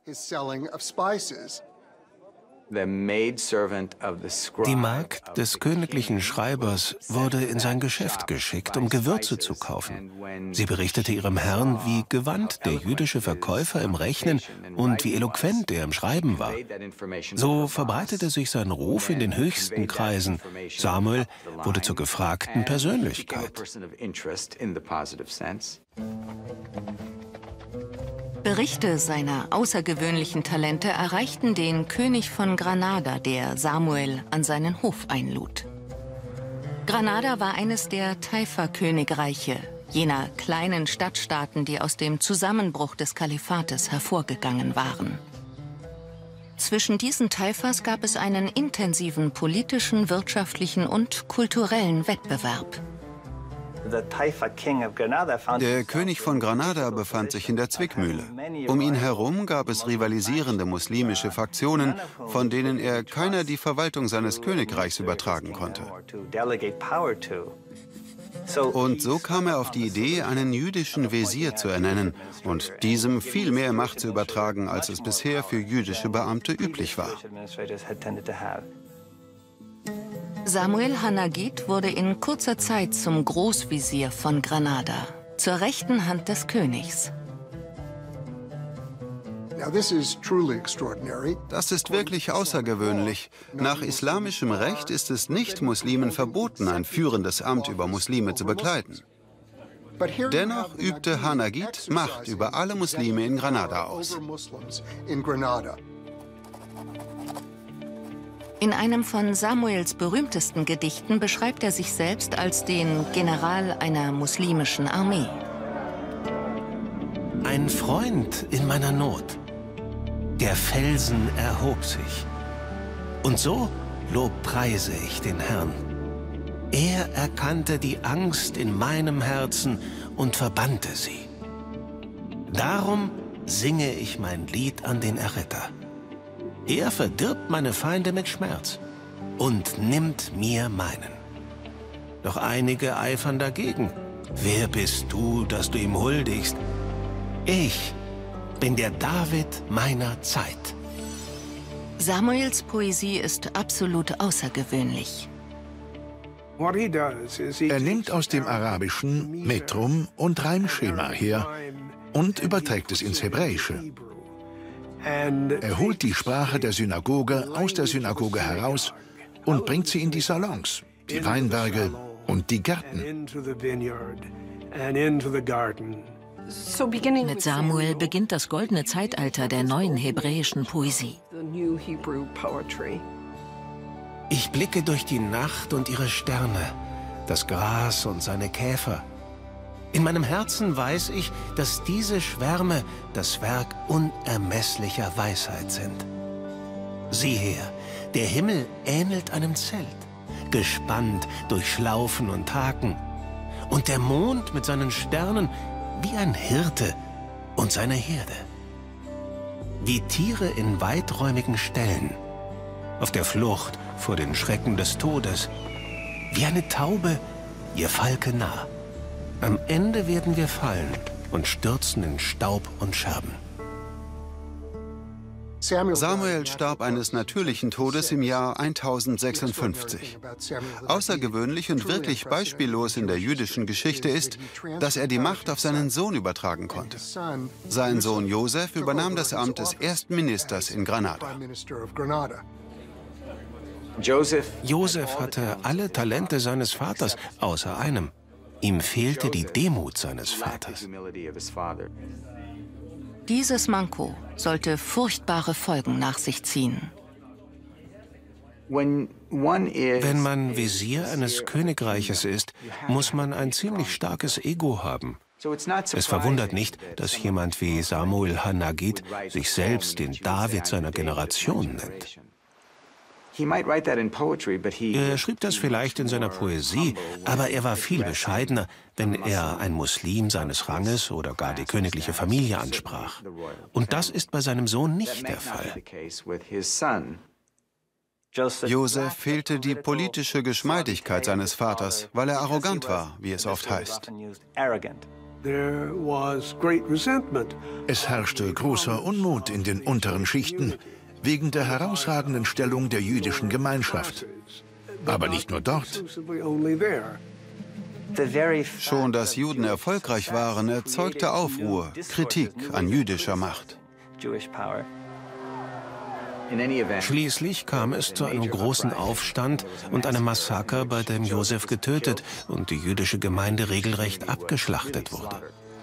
Die Magd des königlichen Schreibers wurde in sein Geschäft geschickt, um Gewürze zu kaufen. Sie berichtete ihrem Herrn, wie gewandt der jüdische Verkäufer im Rechnen und wie eloquent er im Schreiben war. So verbreitete sich sein Ruf in den höchsten Kreisen. Samuel wurde zur gefragten Persönlichkeit. Berichte seiner außergewöhnlichen Talente erreichten den König von Granada, der Samuel an seinen Hof einlud. Granada war eines der Taifa-Königreiche, jener kleinen Stadtstaaten, die aus dem Zusammenbruch des Kalifates hervorgegangen waren. Zwischen diesen Taifas gab es einen intensiven politischen, wirtschaftlichen und kulturellen Wettbewerb. Der König von Granada befand sich in der Zwickmühle. Um ihn herum gab es rivalisierende muslimische Fraktionen, von denen er keiner die Verwaltung seines Königreichs übertragen konnte. Und so kam er auf die Idee, einen jüdischen Wesir zu ernennen und diesem viel mehr Macht zu übertragen, als es bisher für jüdische Beamte üblich war. Samuel Hanagid wurde in kurzer Zeit zum Großwesir von Granada, zur rechten Hand des Königs. Das ist wirklich außergewöhnlich. Nach islamischem Recht ist es nicht Muslimen verboten, ein führendes Amt über Muslime zu bekleiden. Dennoch übte Hanagid Macht über alle Muslime in Granada aus. In einem von Samuels berühmtesten Gedichten beschreibt er sich selbst als den General einer muslimischen Armee. Ein Freund in meiner Not. Der Felsen erhob sich. Und so lobpreise ich den Herrn. Er erkannte die Angst in meinem Herzen und verbannte sie. Darum singe ich mein Lied an den Erretter. Er verdirbt meine Feinde mit Schmerz und nimmt mir meinen. Doch einige eifern dagegen. Wer bist du, dass du ihm huldigst? Ich bin der David meiner Zeit. Samuels Poesie ist absolut außergewöhnlich. Er nimmt aus dem Arabischen Metrum und Reimschema her und überträgt es ins Hebräische. Er holt die Sprache der Synagoge aus der Synagoge heraus und bringt sie in die Salons, die Weinberge und die Gärten. Mit Samuel beginnt das goldene Zeitalter der neuen hebräischen Poesie. Ich blicke durch die Nacht und ihre Sterne, das Gras und seine Käfer. In meinem Herzen weiß ich, dass diese Schwärme das Werk unermesslicher Weisheit sind. Sieh her, der Himmel ähnelt einem Zelt, gespannt durch Schlaufen und Haken. Und der Mond mit seinen Sternen wie ein Hirte und seine Herde. Wie Tiere in weiträumigen Ställen, auf der Flucht vor den Schrecken des Todes, wie eine Taube ihr Falke nah. Am Ende werden wir fallen und stürzen in Staub und Scherben. Samuel starb eines natürlichen Todes im Jahr tausendsechsundfünfzig. Außergewöhnlich und wirklich beispiellos in der jüdischen Geschichte ist, dass er die Macht auf seinen Sohn übertragen konnte. Sein Sohn Josef übernahm das Amt des ersten Ministers in Granada. Josef hatte alle Talente seines Vaters, außer einem. Ihm fehlte die Demut seines Vaters. Dieses Manko sollte furchtbare Folgen nach sich ziehen. Wenn man Wesir eines Königreiches ist, muss man ein ziemlich starkes Ego haben. Es verwundert nicht, dass jemand wie Samuel Hanagid sich selbst den David seiner Generation nennt. Er schrieb das vielleicht in seiner Poesie, aber er war viel bescheidener, wenn er ein Muslim seines Ranges oder gar die königliche Familie ansprach. Und das ist bei seinem Sohn nicht der Fall. Josef fehlte die politische Geschmeidigkeit seines Vaters, weil er arrogant war, wie es oft heißt. Es herrschte großer Unmut in den unteren Schichten wegen der herausragenden Stellung der jüdischen Gemeinschaft. Aber nicht nur dort. Schon dass Juden erfolgreich waren, erzeugte Aufruhr, Kritik an jüdischer Macht. Schließlich kam es zu einem großen Aufstand und einem Massaker, bei dem Josef getötet und die jüdische Gemeinde regelrecht abgeschlachtet wurde.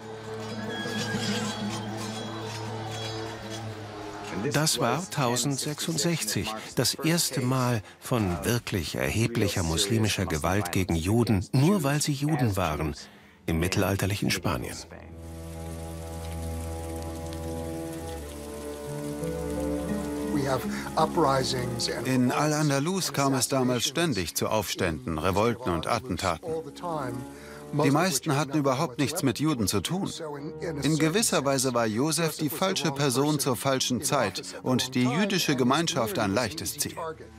Das war tausendsechsundsechzig, das erste Mal von wirklich erheblicher muslimischer Gewalt gegen Juden, nur weil sie Juden waren, im mittelalterlichen Spanien. In Al-Andalus kam es damals ständig zu Aufständen, Revolten und Attentaten. Die meisten hatten überhaupt nichts mit Juden zu tun. In gewisser Weise war Josef die falsche Person zur falschen Zeit und die jüdische Gemeinschaft ein leichtes Ziel.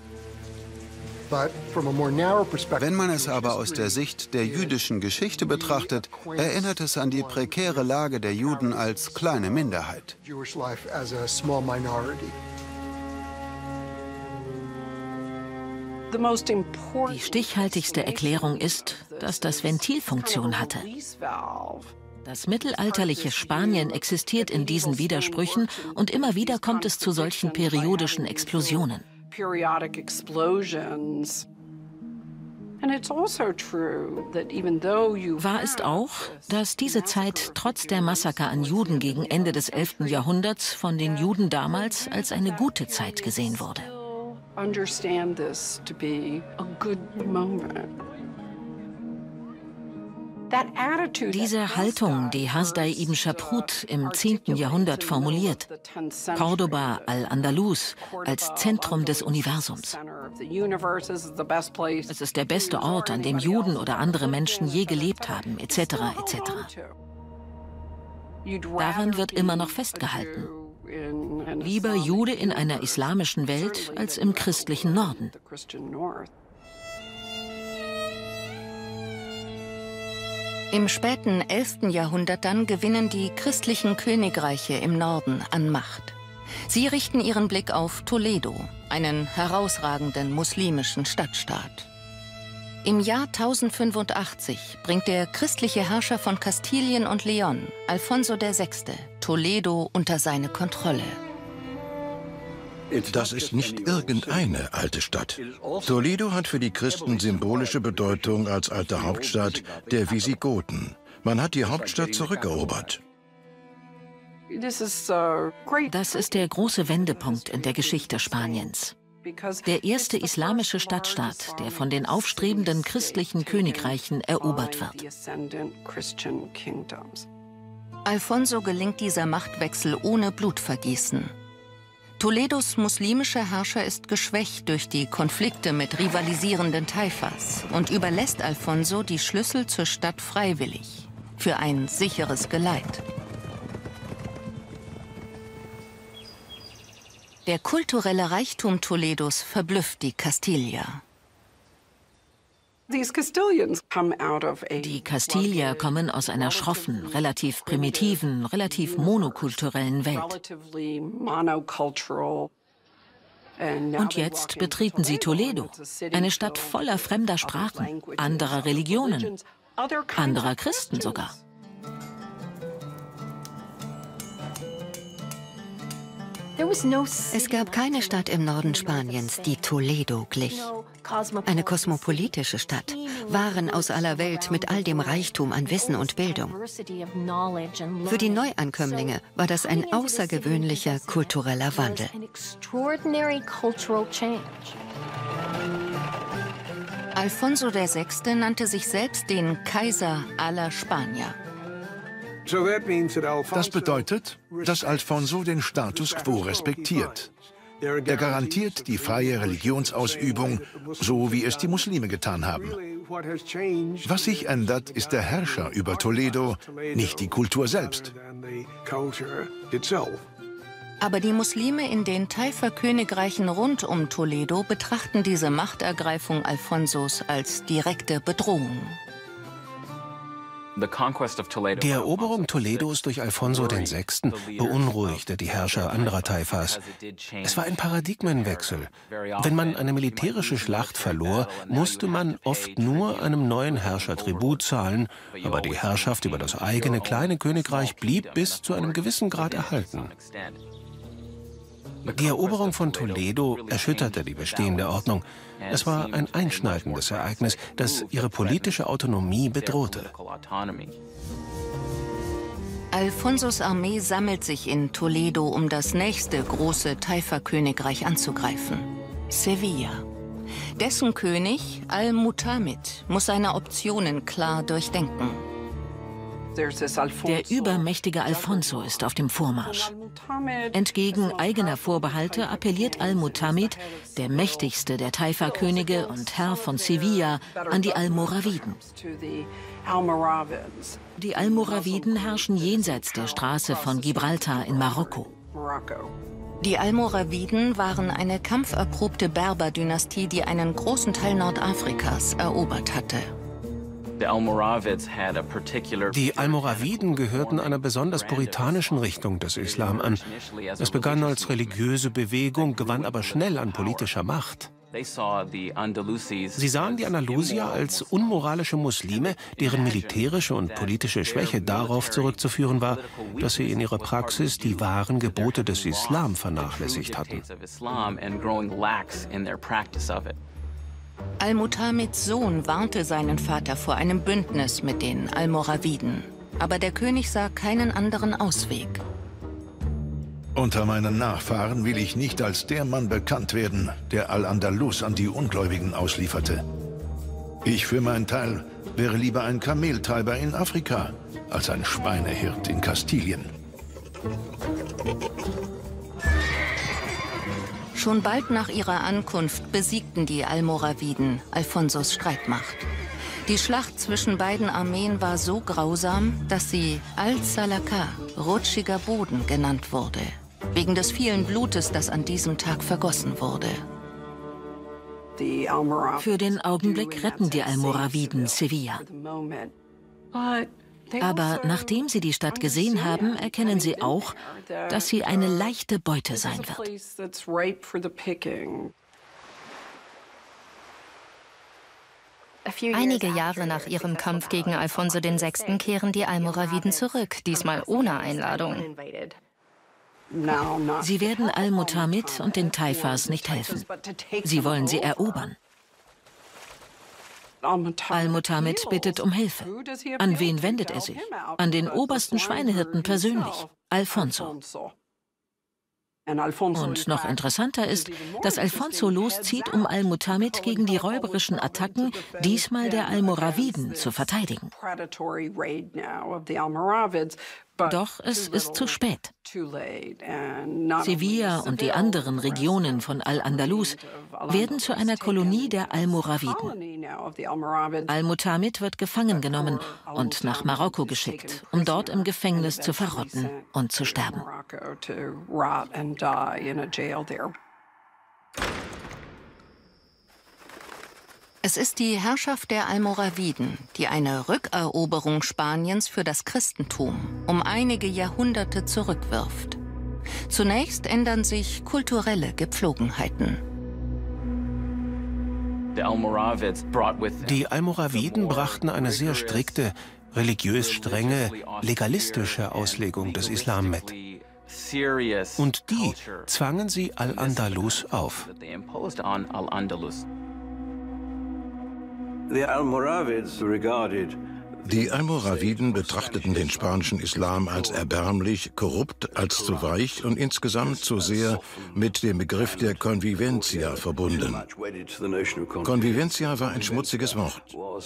Wenn man es aber aus der Sicht der jüdischen Geschichte betrachtet, erinnert es an die prekäre Lage der Juden als kleine Minderheit. Die stichhaltigste Erklärung ist, dass das Ventil Funktion hatte. Das mittelalterliche Spanien existiert in diesen Widersprüchen und immer wieder kommt es zu solchen periodischen Explosionen. Wahr ist auch, dass diese Zeit trotz der Massaker an Juden gegen Ende des elften Jahrhunderts von den Juden damals als eine gute Zeit gesehen wurde. Diese Haltung, die Hasdai ibn Shaprut im zehnten Jahrhundert formuliert, Cordoba al-Andalus als Zentrum des Universums. Es ist der beste Ort, an dem Juden oder andere Menschen je gelebt haben, et cetera et cetera. Daran wird immer noch festgehalten. Lieber Jude in einer islamischen Welt als im christlichen Norden. Im späten elften Jahrhundert dann gewinnen die christlichen Königreiche im Norden an Macht. Sie richten ihren Blick auf Toledo, einen herausragenden muslimischen Stadtstaat. Im Jahr tausendfünfundachtzig bringt der christliche Herrscher von Kastilien und Leon, Alfonso der Sechste, Toledo unter seine Kontrolle. Das ist nicht irgendeine alte Stadt. Toledo hat für die Christen symbolische Bedeutung als alte Hauptstadt der Visigoten. Man hat die Hauptstadt zurückerobert. Das ist der große Wendepunkt in der Geschichte Spaniens. Der erste islamische Stadtstaat, der von den aufstrebenden christlichen Königreichen erobert wird. Alfonso gelingt dieser Machtwechsel ohne Blutvergießen. Toledos muslimischer Herrscher ist geschwächt durch die Konflikte mit rivalisierenden Taifas und überlässt Alfonso die Schlüssel zur Stadt freiwillig, für ein sicheres Geleit. Der kulturelle Reichtum Toledos verblüfft die Kastilier. Die Kastilier kommen aus einer schroffen, relativ primitiven, relativ monokulturellen Welt. Und jetzt betreten sie Toledo, eine Stadt voller fremder Sprachen, anderer Religionen, anderer Christen sogar. Es gab keine Stadt im Norden Spaniens, die Toledo glich. Eine kosmopolitische Stadt, Waren aus aller Welt mit all dem Reichtum an Wissen und Bildung. Für die Neuankömmlinge war das ein außergewöhnlicher kultureller Wandel. Alfonso der Sechste nannte sich selbst den Kaiser aller Spanier. Das bedeutet, dass Alfonso den Status quo respektiert. Er garantiert die freie Religionsausübung, so wie es die Muslime getan haben. Was sich ändert, ist der Herrscher über Toledo, nicht die Kultur selbst. Aber die Muslime in den Taifa-Königreichen rund um Toledo betrachten diese Machtergreifung Alfonsos als direkte Bedrohung. Die Eroberung Toledos durch Alfonso der Sechste beunruhigte die Herrscher anderer Taifas. Es war ein Paradigmenwechsel. Wenn man eine militärische Schlacht verlor, musste man oft nur einem neuen Herrscher Tribut zahlen, aber die Herrschaft über das eigene kleine Königreich blieb bis zu einem gewissen Grad erhalten. Die Eroberung von Toledo erschütterte die bestehende Ordnung. Es war ein einschneidendes Ereignis, das ihre politische Autonomie bedrohte. Alfonsos Armee sammelt sich in Toledo, um das nächste große Taifa-Königreich anzugreifen: Sevilla. Dessen König, Al-Mutamid, muss seine Optionen klar durchdenken. Der übermächtige Alfonso ist auf dem Vormarsch. Entgegen eigener Vorbehalte appelliert Al-Mutamid, der mächtigste der Taifa-Könige und Herr von Sevilla, an die Almoraviden. Die Almoraviden herrschen jenseits der Straße von Gibraltar in Marokko. Die Almoraviden waren eine kampferprobte Berber-Dynastie, die einen großen Teil Nordafrikas erobert hatte. Die Almoraviden gehörten einer besonders puritanischen Richtung des Islam an. Es begann als religiöse Bewegung, gewann aber schnell an politischer Macht. Sie sahen die Andalusier als unmoralische Muslime, deren militärische und politische Schwäche darauf zurückzuführen war, dass sie in ihrer Praxis die wahren Gebote des Islam vernachlässigt hatten. Al-Mutamids Sohn warnte seinen Vater vor einem Bündnis mit den Almoraviden. Aber der König sah keinen anderen Ausweg. Unter meinen Nachfahren will ich nicht als der Mann bekannt werden, der Al-Andalus an die Ungläubigen auslieferte. Ich für meinen Teil wäre lieber ein Kameltreiber in Afrika als ein Schweinehirt in Kastilien. Schon bald nach ihrer Ankunft besiegten die Almoraviden Alfonsos Streitmacht. Die Schlacht zwischen beiden Armeen war so grausam, dass sie Al-Salaka, rutschiger Boden, genannt wurde, wegen des vielen Blutes, das an diesem Tag vergossen wurde. Für den Augenblick retten die Almoraviden Sevilla. Aber nachdem sie die Stadt gesehen haben, erkennen sie auch, dass sie eine leichte Beute sein wird. Einige Jahre nach ihrem Kampf gegen Alfonso der Sechste. Kehren die Almoraviden zurück, diesmal ohne Einladung. Sie werden Al-Mutamid und den Taifas nicht helfen. Sie wollen sie erobern. Al-Mutamid bittet um Hilfe. An wen wendet er sich? An den obersten Schweinehirten persönlich, Alfonso. Und noch interessanter ist, dass Alfonso loszieht, um Al-Mutamid gegen die räuberischen Attacken, diesmal der Almoraviden, zu verteidigen. Doch es ist zu spät. Sevilla und die anderen Regionen von Al-Andalus werden zu einer Kolonie der Almoraviden. Al-Mutamid wird gefangen genommen und nach Marokko geschickt, um dort im Gefängnis zu verrotten und zu sterben. Es ist die Herrschaft der Almoraviden, die eine Rückeroberung Spaniens für das Christentum um einige Jahrhunderte zurückwirft. Zunächst ändern sich kulturelle Gepflogenheiten. Die Almoraviden brachten eine sehr strikte, religiös strenge, legalistische Auslegung des Islam mit. Und die zwangen sie Al-Andalus auf. Die Almoraviden betrachteten den spanischen Islam als erbärmlich, korrupt, als zu weich und insgesamt zu sehr mit dem Begriff der Convivencia verbunden. Convivencia war ein schmutziges Wort.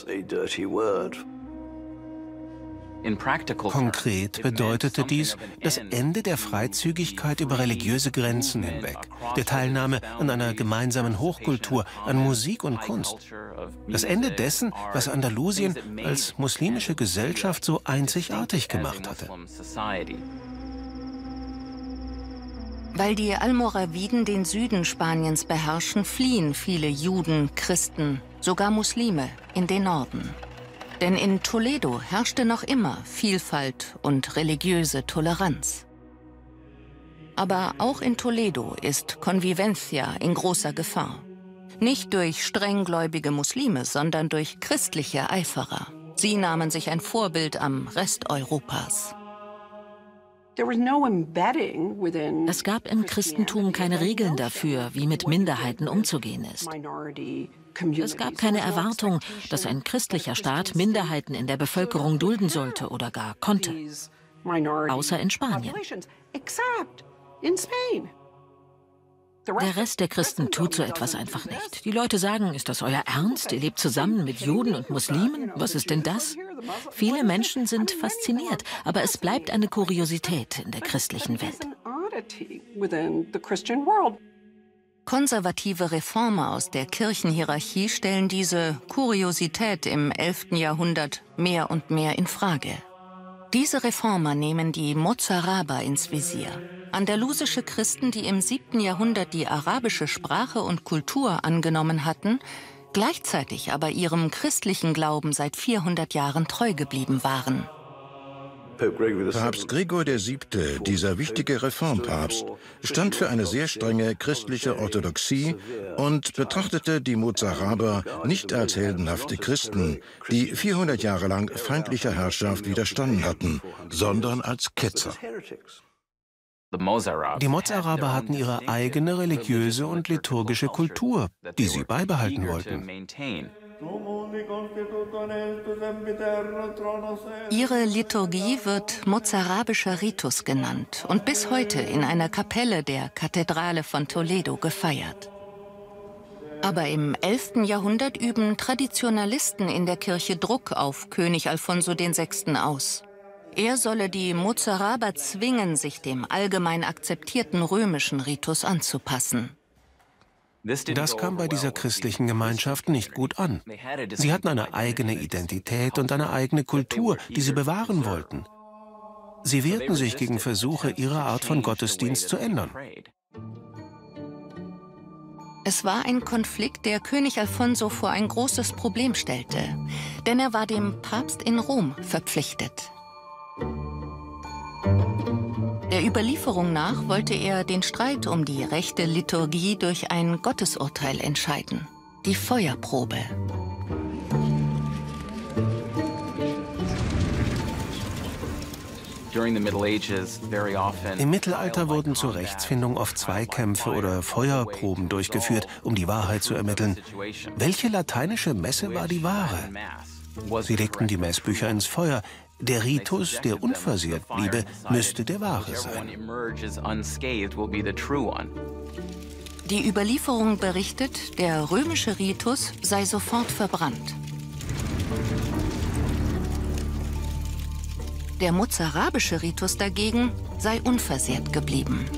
Konkret bedeutete dies das Ende der Freizügigkeit über religiöse Grenzen hinweg, der Teilnahme an einer gemeinsamen Hochkultur, an Musik und Kunst. Das Ende dessen, was Andalusien als muslimische Gesellschaft so einzigartig gemacht hatte. Weil die Almoraviden den Süden Spaniens beherrschen, fliehen viele Juden, Christen, sogar Muslime in den Norden. Denn in Toledo herrschte noch immer Vielfalt und religiöse Toleranz. Aber auch in Toledo ist Convivencia in großer Gefahr. Nicht durch strenggläubige Muslime, sondern durch christliche Eiferer. Sie nahmen sich ein Vorbild am Rest Europas. Es gab im Christentum keine Regeln dafür, wie mit Minderheiten umzugehen ist. Es gab keine Erwartung, dass ein christlicher Staat Minderheiten in der Bevölkerung dulden sollte oder gar konnte. Außer in Spanien. Der Rest der Christen tut so etwas einfach nicht. Die Leute sagen, ist das euer Ernst? Ihr lebt zusammen mit Juden und Muslimen? Was ist denn das? Viele Menschen sind fasziniert, aber es bleibt eine Kuriosität in der christlichen Welt. Konservative Reformer aus der Kirchenhierarchie stellen diese Kuriosität im elften Jahrhundert mehr und mehr in Frage. Diese Reformer nehmen die Mozaraber ins Visier. Andalusische Christen, die im siebten Jahrhundert die arabische Sprache und Kultur angenommen hatten, gleichzeitig aber ihrem christlichen Glauben seit vierhundert Jahren treu geblieben waren. Papst Gregor der Siebte, dieser wichtige Reformpapst, stand für eine sehr strenge christliche Orthodoxie und betrachtete die Mozaraber nicht als heldenhafte Christen, die vierhundert Jahre lang feindlicher Herrschaft widerstanden hatten, sondern als Ketzer. Die Mozaraber hatten ihre eigene religiöse und liturgische Kultur, die sie beibehalten wollten. Ihre Liturgie wird mozarabischer Ritus genannt und bis heute in einer Kapelle der Kathedrale von Toledo gefeiert. Aber im elften Jahrhundert üben Traditionalisten in der Kirche Druck auf König Alfonso der Sechste aus. Er solle die Mozaraber zwingen, sich dem allgemein akzeptierten römischen Ritus anzupassen. Das kam bei dieser christlichen Gemeinschaft nicht gut an. Sie hatten eine eigene Identität und eine eigene Kultur, die sie bewahren wollten. Sie wehrten sich gegen Versuche, ihre Art von Gottesdienst zu ändern. Es war ein Konflikt, der König Alfonso vor ein großes Problem stellte, denn er war dem Papst in Rom verpflichtet. Der Überlieferung nach wollte er den Streit um die rechte Liturgie durch ein Gottesurteil entscheiden, die Feuerprobe. Im Mittelalter wurden zur Rechtsfindung oft Zweikämpfe oder Feuerproben durchgeführt, um die Wahrheit zu ermitteln. Welche lateinische Messe war die wahre? Sie legten die Messbücher ins Feuer. Der Ritus, der unversehrt bliebe, müsste der wahre sein. Die Überlieferung berichtet, der römische Ritus sei sofort verbrannt. Der mozarabische Ritus dagegen sei unversehrt geblieben.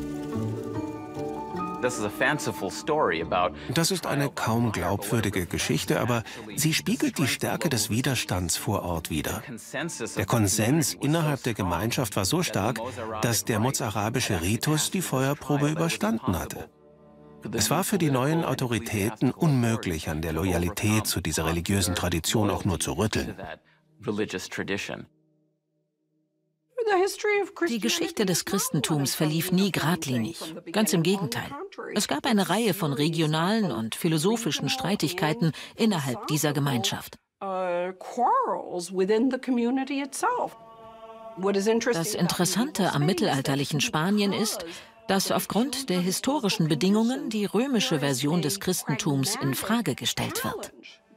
Das ist eine kaum glaubwürdige Geschichte, aber sie spiegelt die Stärke des Widerstands vor Ort wider. Der Konsens innerhalb der Gemeinschaft war so stark, dass der mozarabische Ritus die Feuerprobe überstanden hatte. Es war für die neuen Autoritäten unmöglich, an der Loyalität zu dieser religiösen Tradition auch nur zu rütteln. Die Geschichte des Christentums verlief nie geradlinig. Ganz im Gegenteil. Es gab eine Reihe von regionalen und philosophischen Streitigkeiten innerhalb dieser Gemeinschaft. Das Interessante am mittelalterlichen Spanien ist, dass aufgrund der historischen Bedingungen die römische Version des Christentums in Frage gestellt wird.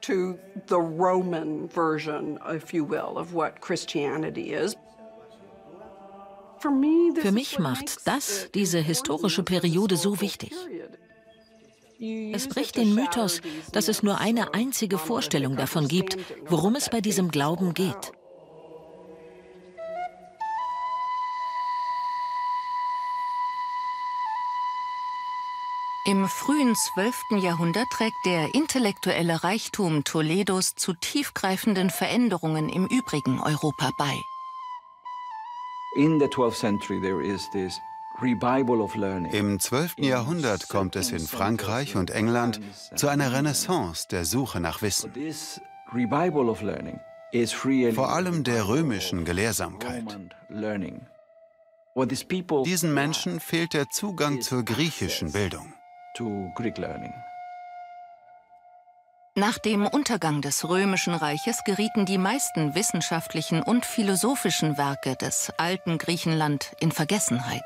Für mich macht das diese historische Periode so wichtig. Es bricht den Mythos, dass es nur eine einzige Vorstellung davon gibt, worum es bei diesem Glauben geht. Im frühen zwölften Jahrhundert trägt der intellektuelle Reichtum Toledos zu tiefgreifenden Veränderungen im übrigen Europa bei. Im zwölften Jahrhundert kommt es in Frankreich und England zu einer Renaissance der Suche nach Wissen. Vor allem der römischen Gelehrsamkeit. Diesen Menschen fehlt der Zugang zur griechischen Bildung. Nach dem Untergang des Römischen Reiches gerieten die meisten wissenschaftlichen und philosophischen Werke des alten Griechenland in Vergessenheit.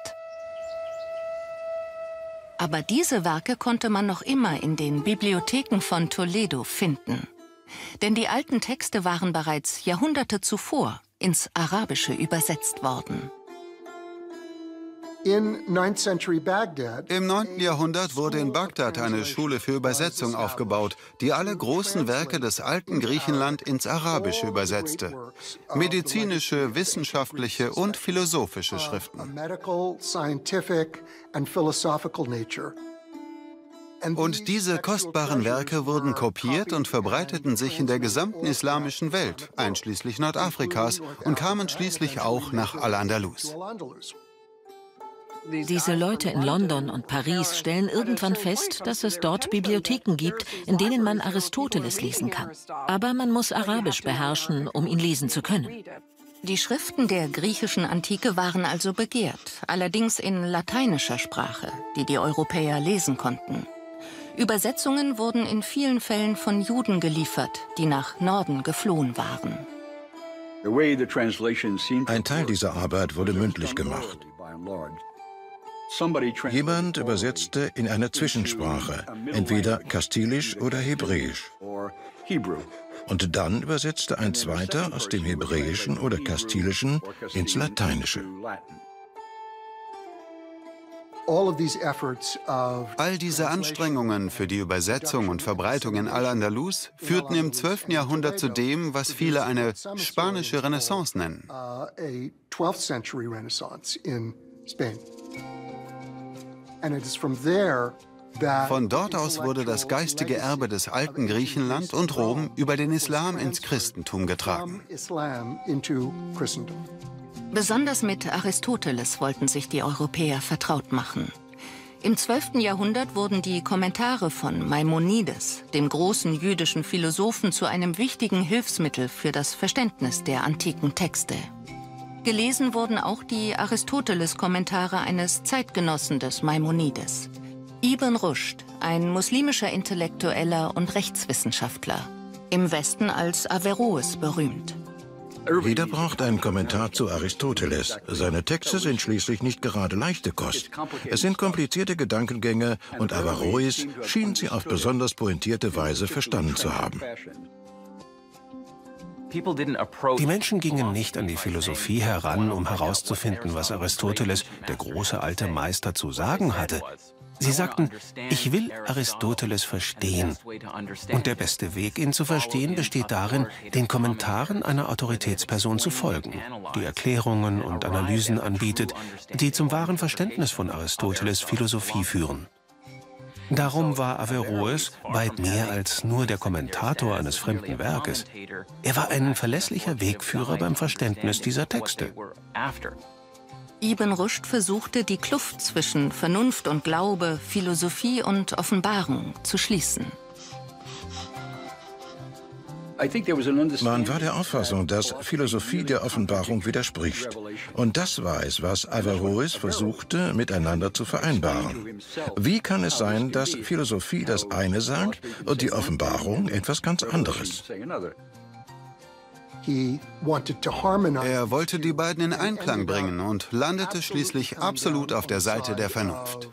Aber diese Werke konnte man noch immer in den Bibliotheken von Toledo finden. Denn die alten Texte waren bereits Jahrhunderte zuvor ins Arabische übersetzt worden. Im neunten Jahrhundert wurde in Bagdad eine Schule für Übersetzung aufgebaut, die alle großen Werke des alten Griechenland ins Arabische übersetzte. Medizinische, wissenschaftliche und philosophische Schriften. Und diese kostbaren Werke wurden kopiert und verbreiteten sich in der gesamten islamischen Welt, einschließlich Nordafrikas, und kamen schließlich auch nach Al-Andalus. Diese Leute in London und Paris stellen irgendwann fest, dass es dort Bibliotheken gibt, in denen man Aristoteles lesen kann. Aber man muss Arabisch beherrschen, um ihn lesen zu können. Die Schriften der griechischen Antike waren also begehrt, allerdings in lateinischer Sprache, die die Europäer lesen konnten. Übersetzungen wurden in vielen Fällen von Juden geliefert, die nach Norden geflohen waren. Ein Teil dieser Arbeit wurde mündlich gemacht. Jemand übersetzte in eine Zwischensprache, entweder Kastilisch oder Hebräisch. Und dann übersetzte ein zweiter aus dem Hebräischen oder Kastilischen ins Lateinische. All diese Anstrengungen für die Übersetzung und Verbreitung in Al-Andalus führten im zwölften Jahrhundert zu dem, was viele eine spanische Renaissance nennen. Von dort aus wurde das geistige Erbe des alten Griechenland und Rom über den Islam ins Christentum getragen. Besonders mit Aristoteles wollten sich die Europäer vertraut machen. Im zwölften Jahrhundert wurden die Kommentare von Maimonides, dem großen jüdischen Philosophen, zu einem wichtigen Hilfsmittel für das Verständnis der antiken Texte. Gelesen wurden auch die Aristoteles-Kommentare eines Zeitgenossen des Maimonides, Ibn Rushd, ein muslimischer Intellektueller und Rechtswissenschaftler, im Westen als Averroes berühmt. Jeder braucht einen Kommentar zu Aristoteles. Seine Texte sind schließlich nicht gerade leichte Kost. Es sind komplizierte Gedankengänge und Averroes schien sie auf besonders pointierte Weise verstanden zu haben. Die Menschen gingen nicht an die Philosophie heran, um herauszufinden, was Aristoteles, der große alte Meister, zu sagen hatte. Sie sagten, ich will Aristoteles verstehen. Und der beste Weg, ihn zu verstehen, besteht darin, den Kommentaren einer Autoritätsperson zu folgen, die Erklärungen und Analysen anbietet, die zum wahren Verständnis von Aristoteles Philosophie führen. Darum war Averroes weit mehr als nur der Kommentator eines fremden Werkes. Er war ein verlässlicher Wegführer beim Verständnis dieser Texte. Ibn Rushd versuchte, die Kluft zwischen Vernunft und Glaube, Philosophie und Offenbarung zu schließen. Man war der Auffassung, dass Philosophie der Offenbarung widerspricht. Und das war es, was Averroes versuchte, miteinander zu vereinbaren. Wie kann es sein, dass Philosophie das eine sagt und die Offenbarung etwas ganz anderes? Er wollte die beiden in Einklang bringen und landete schließlich absolut auf der Seite der Vernunft.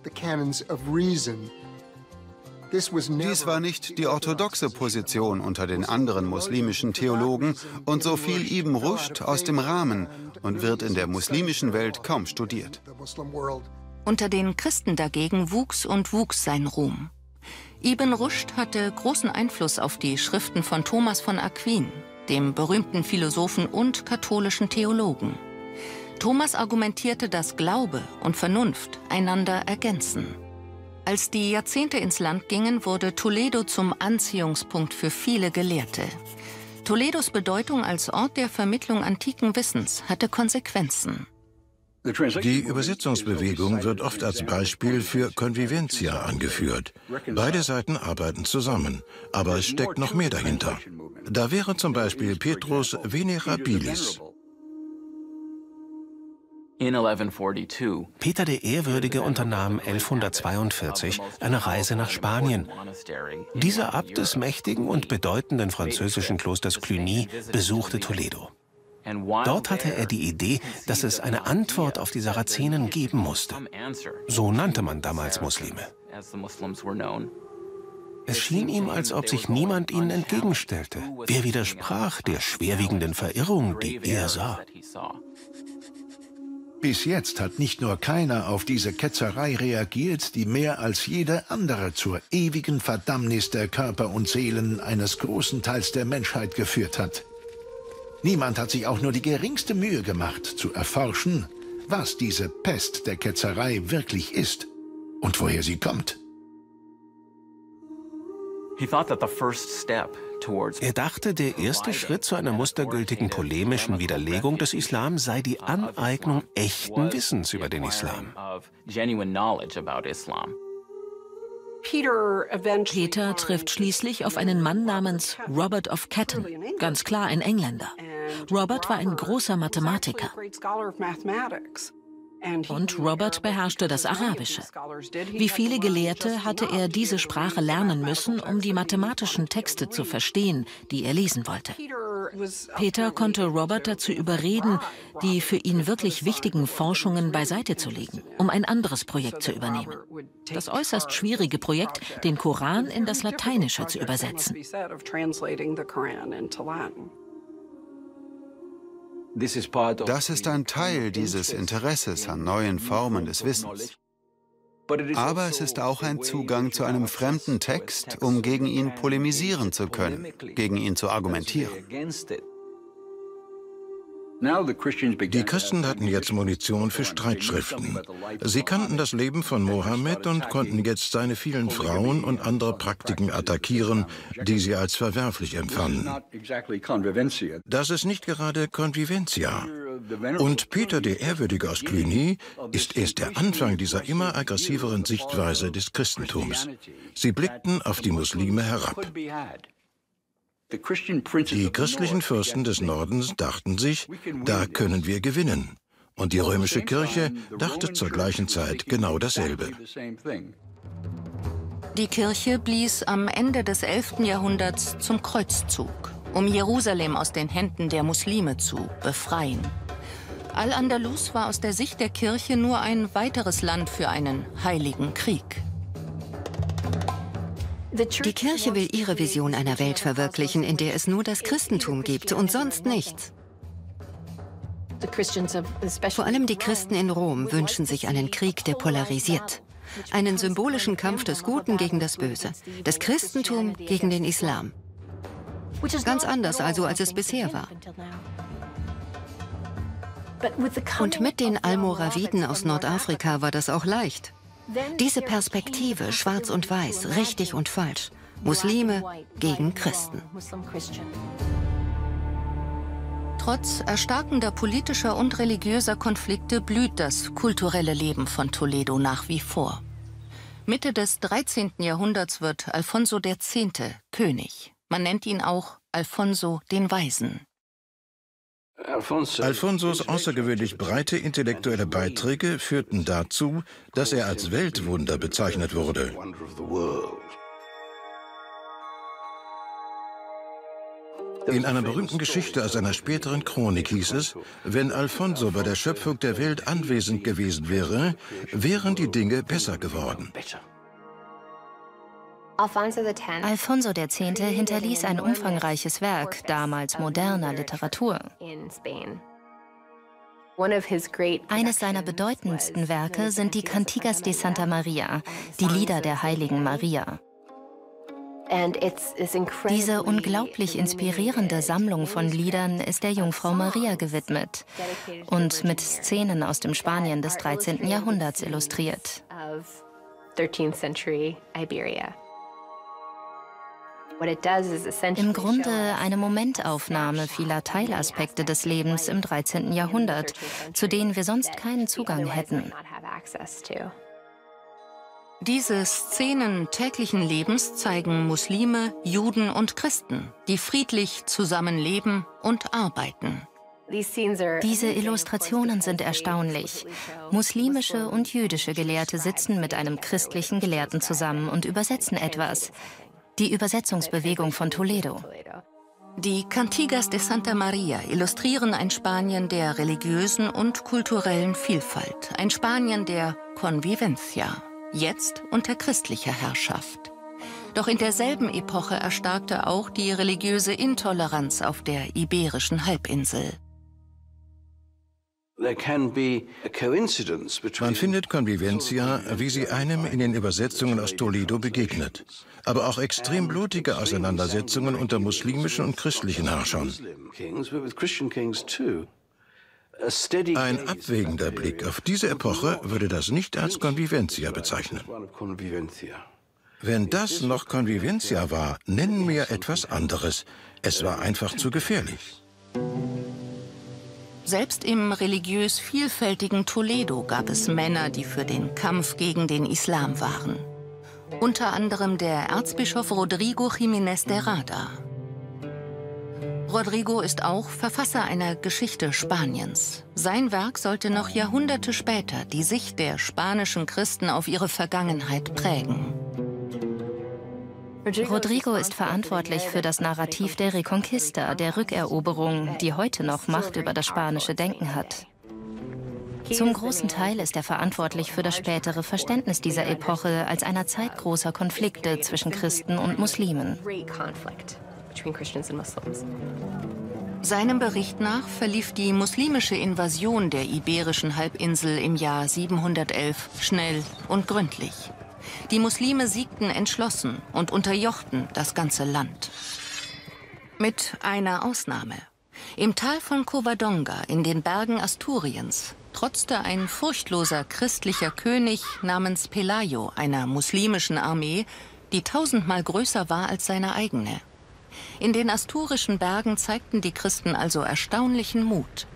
Dies war nicht die orthodoxe Position unter den anderen muslimischen Theologen, und so fiel Ibn Rushd aus dem Rahmen und wird in der muslimischen Welt kaum studiert. Unter den Christen dagegen wuchs und wuchs sein Ruhm. Ibn Rushd hatte großen Einfluss auf die Schriften von Thomas von Aquin, dem berühmten Philosophen und katholischen Theologen. Thomas argumentierte, dass Glaube und Vernunft einander ergänzen. Als die Jahrzehnte ins Land gingen, wurde Toledo zum Anziehungspunkt für viele Gelehrte. Toledos Bedeutung als Ort der Vermittlung antiken Wissens hatte Konsequenzen. Die Übersetzungsbewegung wird oft als Beispiel für Convivencia angeführt. Beide Seiten arbeiten zusammen, aber es steckt noch mehr dahinter. Da wäre zum Beispiel Petrus Venerabilis. Peter der Ehrwürdige unternahm elfhundertzweiundvierzig eine Reise nach Spanien. Dieser Abt des mächtigen und bedeutenden französischen Klosters Cluny besuchte Toledo. Dort hatte er die Idee, dass es eine Antwort auf die Sarazenen geben musste. So nannte man damals Muslime. Es schien ihm, als ob sich niemand ihnen entgegenstellte. Wer widersprach der schwerwiegenden Verirrung, die er sah? Bis jetzt hat nicht nur keiner auf diese Ketzerei reagiert, die mehr als jede andere zur ewigen Verdammnis der Körper und Seelen eines großen Teils der Menschheit geführt hat. Niemand hat sich auch nur die geringste Mühe gemacht, zu erforschen, was diese Pest der Ketzerei wirklich ist und woher sie kommt. Er dachte, der erste Schritt zu einer mustergültigen polemischen Widerlegung des Islam sei die Aneignung echten Wissens über den Islam. Peter trifft schließlich auf einen Mann namens Robert of Ketton, ganz klar ein Engländer. Robert war ein großer Mathematiker. Und Robert beherrschte das Arabische. Wie viele Gelehrte hatte er diese Sprache lernen müssen, um die mathematischen Texte zu verstehen, die er lesen wollte. Peter konnte Robert dazu überreden, die für ihn wirklich wichtigen Forschungen beiseite zu legen, um ein anderes Projekt zu übernehmen. Das äußerst schwierige Projekt, den Koran in das Lateinische zu übersetzen. Das ist ein Teil dieses Interesses an neuen Formen des Wissens. Aber es ist auch ein Zugang zu einem fremden Text, um gegen ihn polemisieren zu können, gegen ihn zu argumentieren. Die Christen hatten jetzt Munition für Streitschriften. Sie kannten das Leben von Mohammed und konnten jetzt seine vielen Frauen und andere Praktiken attackieren, die sie als verwerflich empfanden. Das ist nicht gerade Convivencia. Und Peter der Ehrwürdige aus Cluny ist erst der Anfang dieser immer aggressiveren Sichtweise des Christentums. Sie blickten auf die Muslime herab. Die christlichen Fürsten des Nordens dachten sich, da können wir gewinnen. Und die römische Kirche dachte zur gleichen Zeit genau dasselbe. Die Kirche blies am Ende des elften Jahrhunderts zum Kreuzzug, um Jerusalem aus den Händen der Muslime zu befreien. Al-Andalus war aus der Sicht der Kirche nur ein weiteres Land für einen heiligen Krieg. Die Kirche will ihre Vision einer Welt verwirklichen, in der es nur das Christentum gibt und sonst nichts. Vor allem die Christen in Rom wünschen sich einen Krieg, der polarisiert. Einen symbolischen Kampf des Guten gegen das Böse. Das Christentum gegen den Islam. Ganz anders also, als es bisher war. Und mit den Almoraviden aus Nordafrika war das auch leicht. Diese Perspektive, schwarz und weiß, richtig und falsch, Muslime gegen Christen. Trotz erstarkender politischer und religiöser Konflikte blüht das kulturelle Leben von Toledo nach wie vor. Mitte des dreizehnten Jahrhunderts wird Alfonso der Zehnte König. Man nennt ihn auch Alfonso den Weisen. Alfonsos außergewöhnlich breite intellektuelle Beiträge führten dazu, dass er als Weltwunder bezeichnet wurde. In einer berühmten Geschichte aus einer späteren Chronik hieß es, wenn Alfonso bei der Schöpfung der Welt anwesend gewesen wäre, wären die Dinge besser geworden. Alfonso der Zehnte hinterließ ein umfangreiches Werk, damals moderner Literatur. Eines seiner bedeutendsten Werke sind die Cantigas de Santa Maria, die Lieder der heiligen Maria. Diese unglaublich inspirierende Sammlung von Liedern ist der Jungfrau Maria gewidmet und mit Szenen aus dem Spanien des dreizehnten Jahrhunderts illustriert. Im Grunde eine Momentaufnahme vieler Teilaspekte des Lebens im dreizehnten Jahrhundert, zu denen wir sonst keinen Zugang hätten. Diese Szenen täglichen Lebens zeigen Muslime, Juden und Christen, die friedlich zusammenleben und arbeiten. Diese Illustrationen sind erstaunlich. Muslimische und jüdische Gelehrte sitzen mit einem christlichen Gelehrten zusammen und übersetzen etwas. Die Übersetzungsbewegung von Toledo. Die Cantigas de Santa Maria illustrieren ein Spanien der religiösen und kulturellen Vielfalt. Ein Spanien der Convivencia, jetzt unter christlicher Herrschaft. Doch in derselben Epoche erstarkte auch die religiöse Intoleranz auf der iberischen Halbinsel. Man findet Convivencia, wie sie einem in den Übersetzungen aus Toledo begegnet, aber auch extrem blutige Auseinandersetzungen unter muslimischen und christlichen Herrschern. Ein abwägender Blick auf diese Epoche würde das nicht als Convivencia bezeichnen. Wenn das noch Convivencia war, nennen wir etwas anderes. Es war einfach zu gefährlich. Selbst im religiös vielfältigen Toledo gab es Männer, die für den Kampf gegen den Islam waren. Unter anderem der Erzbischof Rodrigo Jiménez de Rada. Rodrigo ist auch Verfasser einer Geschichte Spaniens. Sein Werk sollte noch Jahrhunderte später die Sicht der spanischen Christen auf ihre Vergangenheit prägen. Rodrigo ist verantwortlich für das Narrativ der Reconquista, der Rückeroberung, die heute noch Macht über das spanische Denken hat. Zum großen Teil ist er verantwortlich für das spätere Verständnis dieser Epoche als einer Zeit großer Konflikte zwischen Christen und Muslimen. Seinem Bericht nach verlief die muslimische Invasion der Iberischen Halbinsel im Jahr siebenhundertelf schnell und gründlich. Die Muslime siegten entschlossen und unterjochten das ganze Land. Mit einer Ausnahme. Im Tal von Covadonga in den Bergen Asturiens trotzte ein furchtloser christlicher König namens Pelayo einer muslimischen Armee, die tausendmal größer war als seine eigene. In den asturischen Bergen zeigten die Christen also erstaunlichen Mut.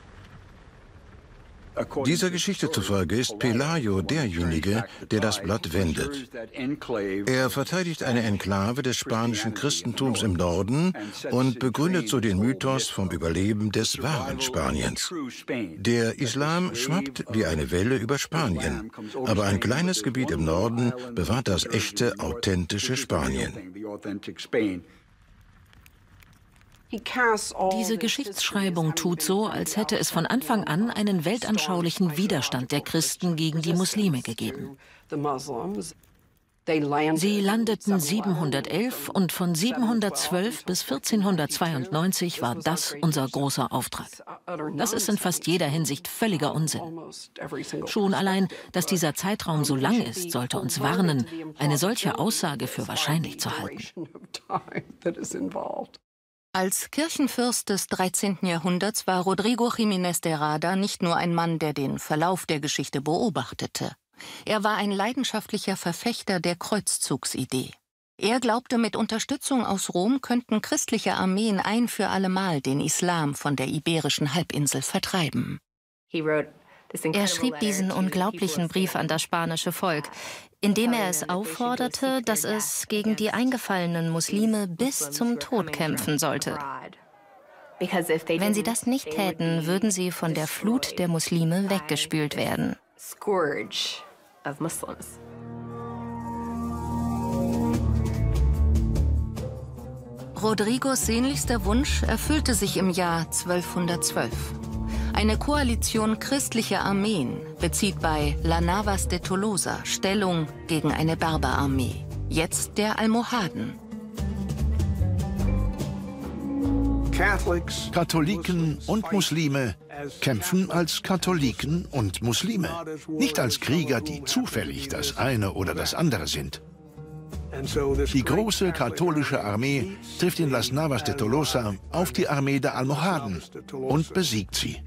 Dieser Geschichte zufolge ist Pelayo derjenige, der das Blatt wendet. Er verteidigt eine Enklave des spanischen Christentums im Norden und begründet so den Mythos vom Überleben des wahren Spaniens. Der Islam schwappt wie eine Welle über Spanien, aber ein kleines Gebiet im Norden bewahrt das echte, authentische Spanien. Diese Geschichtsschreibung tut so, als hätte es von Anfang an einen weltanschaulichen Widerstand der Christen gegen die Muslime gegeben. Sie landeten siebenhundertelf und von siebenhundertzwölf bis vierzehnhundertzweiundneunzig war das unser großer Auftrag. Das ist in fast jeder Hinsicht völliger Unsinn. Schon allein, dass dieser Zeitraum so lang ist, sollte uns warnen, eine solche Aussage für wahrscheinlich zu halten. Als Kirchenfürst des dreizehnten Jahrhunderts war Rodrigo Jiménez de Rada nicht nur ein Mann, der den Verlauf der Geschichte beobachtete. Er war ein leidenschaftlicher Verfechter der Kreuzzugsidee. Er glaubte, mit Unterstützung aus Rom könnten christliche Armeen ein für allemal den Islam von der Iberischen Halbinsel vertreiben. Er schrieb diesen unglaublichen Brief an das spanische Volk, in dem er es aufforderte, dass es gegen die eingefallenen Muslime bis zum Tod kämpfen sollte. Wenn sie das nicht täten, würden sie von der Flut der Muslime weggespült werden. Rodrigos sehnlichster Wunsch erfüllte sich im Jahr zwölfhundertzwölf. Eine Koalition christlicher Armeen bezieht bei Las Navas de Tolosa Stellung gegen eine Berberarmee, jetzt der Almohaden. Katholiken und Muslime kämpfen als Katholiken und Muslime, nicht als Krieger, die zufällig das eine oder das andere sind. Die große katholische Armee trifft in Las Navas de Tolosa auf die Armee der Almohaden und besiegt sie.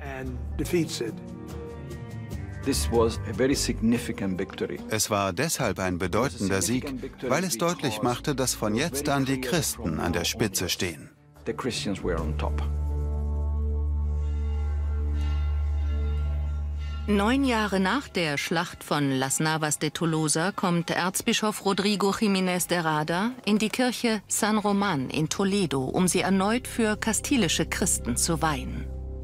Es war deshalb ein bedeutender Sieg, weil es deutlich machte, dass von jetzt an die Christen an der Spitze stehen. Neun Jahre nach der Schlacht von Las Navas de Tolosa kommt Erzbischof Rodrigo Jiménez de Rada in die Kirche San Román in Toledo, um sie erneut für kastilische Christen zu weihen.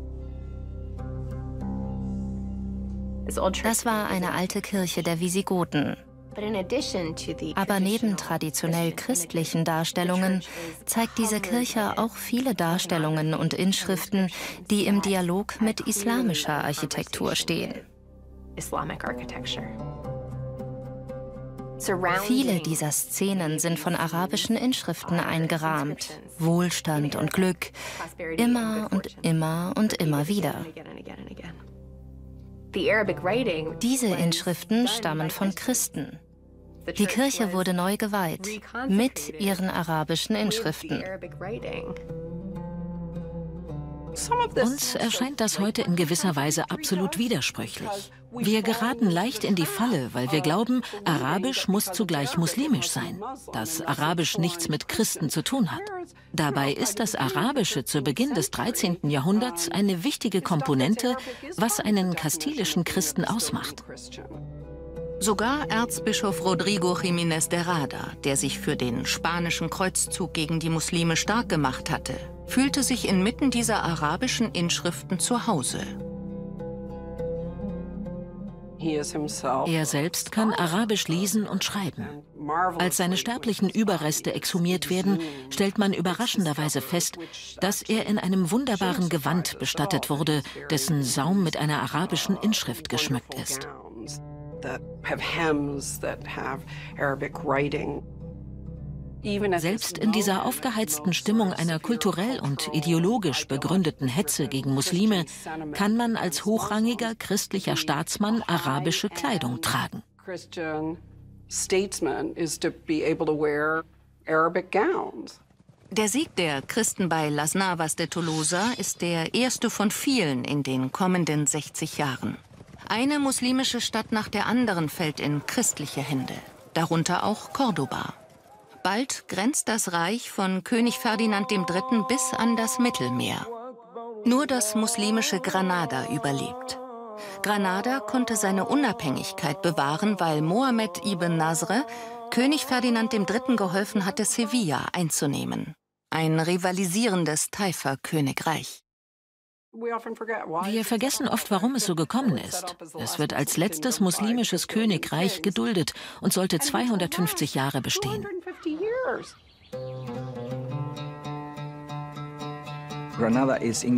Das war eine alte Kirche der Visigoten. Aber neben traditionell christlichen Darstellungen zeigt diese Kirche auch viele Darstellungen und Inschriften, die im Dialog mit islamischer Architektur stehen. Viele dieser Szenen sind von arabischen Inschriften eingerahmt. Wohlstand und Glück, immer und immer und immer wieder. Diese Inschriften stammen von Christen. Die Kirche wurde neu geweiht, mit ihren arabischen Inschriften. Uns erscheint das heute in gewisser Weise absolut widersprüchlich. Wir geraten leicht in die Falle, weil wir glauben, Arabisch muss zugleich muslimisch sein, dass Arabisch nichts mit Christen zu tun hat. Dabei ist das Arabische zu Beginn des dreizehnten Jahrhunderts eine wichtige Komponente, was einen kastilischen Christen ausmacht. Sogar Erzbischof Rodrigo Jiménez de Rada, der sich für den spanischen Kreuzzug gegen die Muslime stark gemacht hatte, fühlte sich inmitten dieser arabischen Inschriften zu Hause. Er selbst kann Arabisch lesen und schreiben. Als seine sterblichen Überreste exhumiert werden, stellt man überraschenderweise fest, dass er in einem wunderbaren Gewand bestattet wurde, dessen Saum mit einer arabischen Inschrift geschmückt ist. Selbst in dieser aufgeheizten Stimmung einer kulturell und ideologisch begründeten Hetze gegen Muslime kann man als hochrangiger christlicher Staatsmann arabische Kleidung tragen. Der Sieg der Christen bei Las Navas de Tolosa ist der erste von vielen in den kommenden sechzig Jahren. Eine muslimische Stadt nach der anderen fällt in christliche Hände, darunter auch Cordoba. Bald grenzt das Reich von König Ferdinand der Dritte bis an das Mittelmeer. Nur das muslimische Granada überlebt. Granada konnte seine Unabhängigkeit bewahren, weil Mohammed ibn Nasr König Ferdinand der Dritte geholfen hatte, Sevilla einzunehmen. Ein rivalisierendes Taifa-Königreich. Wir vergessen oft, warum es so gekommen ist. Es wird als letztes muslimisches Königreich geduldet und sollte zweihundertfünfzig Jahre bestehen. Granada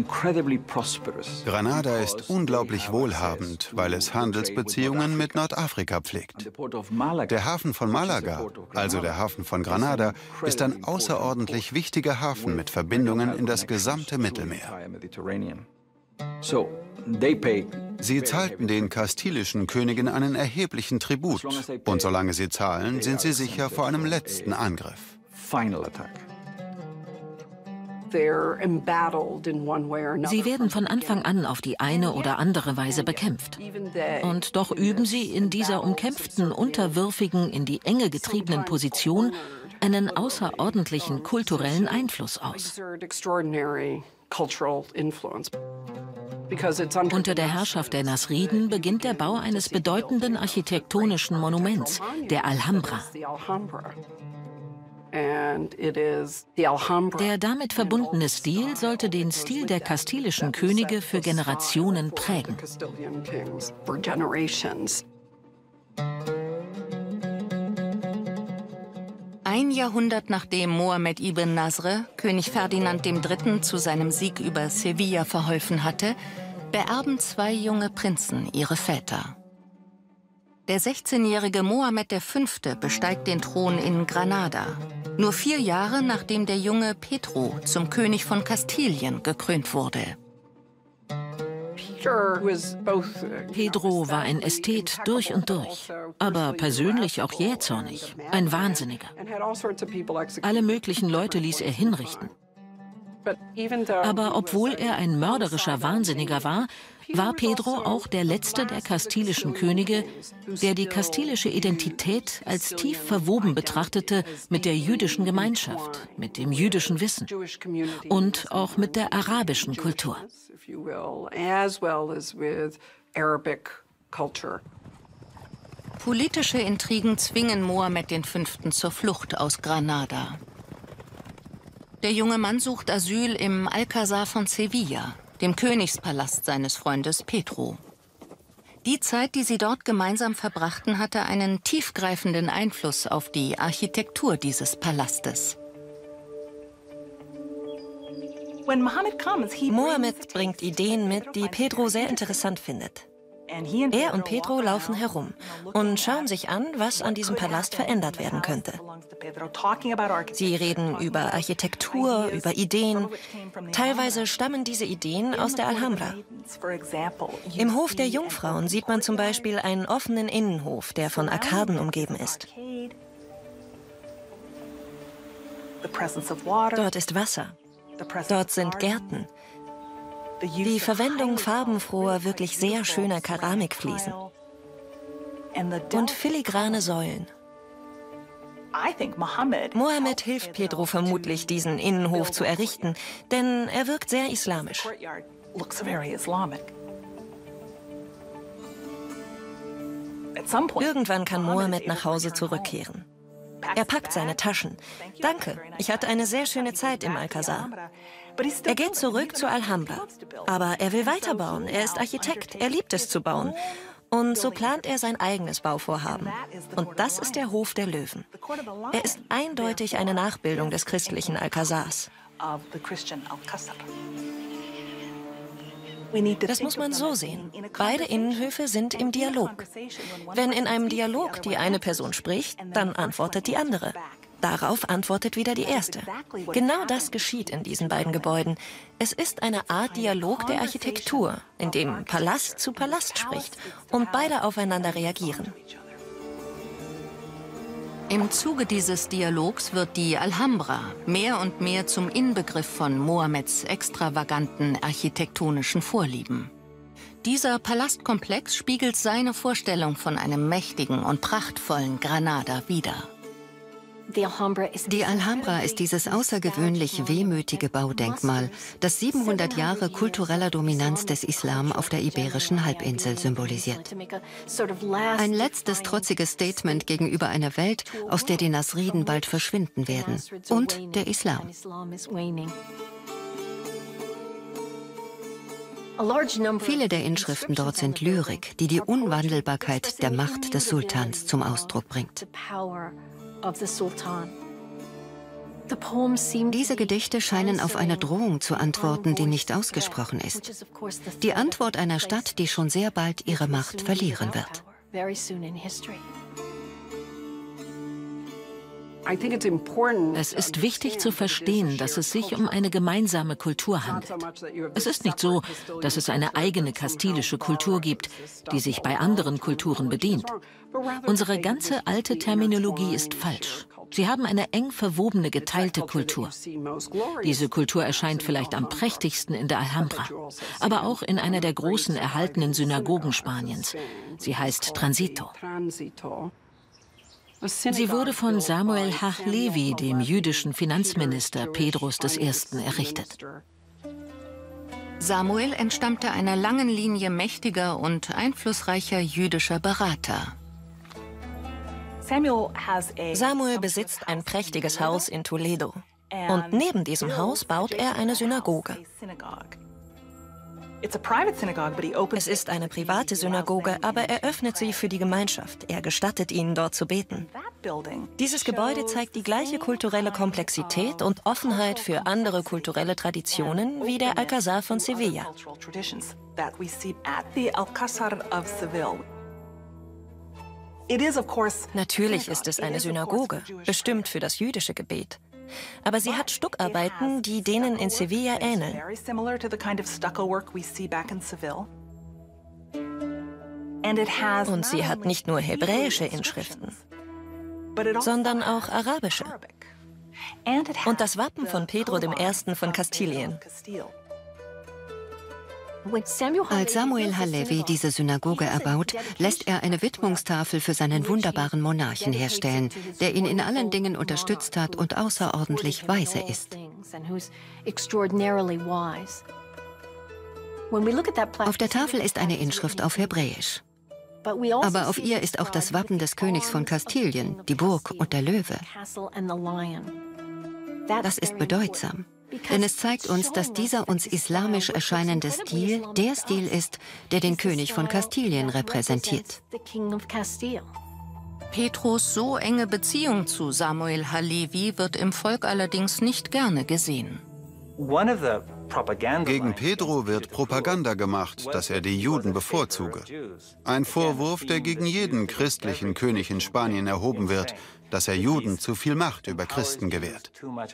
ist unglaublich wohlhabend, weil es Handelsbeziehungen mit Nordafrika pflegt. Der Hafen von Malaga, also der Hafen von Granada, ist ein außerordentlich wichtiger Hafen mit Verbindungen in das gesamte Mittelmeer. Sie zahlten den kastilischen Königen einen erheblichen Tribut, und solange sie zahlen, sind sie sicher vor einem letzten Angriff. Sie werden von Anfang an auf die eine oder andere Weise bekämpft. Und doch üben sie in dieser umkämpften, unterwürfigen, in die Enge getriebenen Position einen außerordentlichen kulturellen Einfluss aus. Unter der Herrschaft der Nasriden beginnt der Bau eines bedeutenden architektonischen Monuments, der Alhambra. Der damit verbundene Stil sollte den Stil der kastilischen Könige für Generationen prägen. Ein Jahrhundert nachdem Mohammed ibn Nasr König Ferdinand der Dritte zu seinem Sieg über Sevilla verholfen hatte, beerben zwei junge Prinzen ihre Väter. Der sechzehnjährige Mohammed der Fünfte besteigt den Thron in Granada, nur vier Jahre nachdem der junge Pedro zum König von Kastilien gekrönt wurde. Pedro war ein Ästhet durch und durch, aber persönlich auch jähzornig, ein Wahnsinniger. Alle möglichen Leute ließ er hinrichten. Aber obwohl er ein mörderischer Wahnsinniger war, war Pedro auch der letzte der kastilischen Könige, der die kastilische Identität als tief verwoben betrachtete mit der jüdischen Gemeinschaft, mit dem jüdischen Wissen und auch mit der arabischen Kultur. Politische Intrigen zwingen Mohammed der Fünfte zur Flucht aus Granada. Der junge Mann sucht Asyl im Alcázar von Sevilla, dem Königspalast seines Freundes Pedro. Die Zeit, die sie dort gemeinsam verbrachten, hatte einen tiefgreifenden Einfluss auf die Architektur dieses Palastes. Mohammed bringt Ideen mit, die Pedro sehr interessant findet. Er und Pedro laufen herum und schauen sich an, was an diesem Palast verändert werden könnte. Sie reden über Architektur, über Ideen. Teilweise stammen diese Ideen aus der Alhambra. Im Hof der Jungfrauen sieht man zum Beispiel einen offenen Innenhof, der von Arkaden umgeben ist. Dort ist Wasser. Dort sind Gärten. Die Verwendung farbenfroher, wirklich sehr schöner Keramikfliesen und filigrane Säulen. Mohammed hilft Pedro vermutlich, diesen Innenhof zu errichten, denn er wirkt sehr islamisch. Irgendwann kann Mohammed nach Hause zurückkehren. Er packt seine Taschen. Danke, ich hatte eine sehr schöne Zeit im Alcazar. Er geht zurück zur Alhambra. Aber er will weiterbauen. Er ist Architekt. Er liebt es zu bauen. Und so plant er sein eigenes Bauvorhaben. Und das ist der Hof der Löwen. Er ist eindeutig eine Nachbildung des christlichen Alcazars. Das muss man so sehen. Beide Innenhöfe sind im Dialog. Wenn in einem Dialog die eine Person spricht, dann antwortet die andere. Darauf antwortet wieder die erste. Genau das geschieht in diesen beiden Gebäuden. Es ist eine Art Dialog der Architektur, in dem Palast zu Palast spricht und beide aufeinander reagieren. Im Zuge dieses Dialogs wird die Alhambra mehr und mehr zum Inbegriff von Mohammeds extravaganten architektonischen Vorlieben. Dieser Palastkomplex spiegelt seine Vorstellung von einem mächtigen und prachtvollen Granada wider. Die Alhambra ist dieses außergewöhnlich wehmütige Baudenkmal, das siebenhundert Jahre kultureller Dominanz des Islam auf der iberischen Halbinsel symbolisiert. Ein letztes trotziges Statement gegenüber einer Welt, aus der die Nasriden bald verschwinden werden, und der Islam. Viele der Inschriften dort sind Lyrik, die die Unwandelbarkeit der Macht des Sultans zum Ausdruck bringt. Diese Gedichte scheinen auf eine Drohung zu antworten, die nicht ausgesprochen ist. Die Antwort einer Stadt, die schon sehr bald ihre Macht verlieren wird. Es ist wichtig zu verstehen, dass es sich um eine gemeinsame Kultur handelt. Es ist nicht so, dass es eine eigene kastilische Kultur gibt, die sich bei anderen Kulturen bedient. Unsere ganze alte Terminologie ist falsch. Sie haben eine eng verwobene, geteilte Kultur. Diese Kultur erscheint vielleicht am prächtigsten in der Alhambra, aber auch in einer der großen erhaltenen Synagogen Spaniens. Sie heißt Transito. Sie wurde von Samuel Hach-Levi, dem jüdischen Finanzminister Pedros der Ersten, errichtet. Samuel entstammte einer langen Linie mächtiger und einflussreicher jüdischer Berater. Samuel besitzt ein prächtiges Haus in Toledo. Und neben diesem Haus baut er eine Synagoge. Es ist eine private Synagoge, aber er öffnet sie für die Gemeinschaft. Er gestattet ihnen, dort zu beten. Dieses Gebäude zeigt die gleiche kulturelle Komplexität und Offenheit für andere kulturelle Traditionen wie der Alcazar von Sevilla. Natürlich ist es eine Synagoge, bestimmt für das jüdische Gebet. Aber sie hat Stuckarbeiten, die denen in Sevilla ähneln. Und sie hat nicht nur hebräische Inschriften, sondern auch arabische. Und das Wappen von Pedro der Erste von Kastilien. Als Samuel Halevi diese Synagoge erbaut, lässt er eine Widmungstafel für seinen wunderbaren Monarchen herstellen, der ihn in allen Dingen unterstützt hat und außerordentlich weise ist. Auf der Tafel ist eine Inschrift auf Hebräisch. Aber auf ihr ist auch das Wappen des Königs von Kastilien, die Burg und der Löwe. Das ist bedeutsam. Denn es zeigt uns, dass dieser uns islamisch erscheinende Stil der Stil ist, der den König von Kastilien repräsentiert. Pedros so enge Beziehung zu Samuel Halevi wird im Volk allerdings nicht gerne gesehen. Gegen Pedro wird Propaganda gemacht, dass er die Juden bevorzuge. Ein Vorwurf, der gegen jeden christlichen König in Spanien erhoben wird, dass er Juden zu viel Macht über Christen gewährt.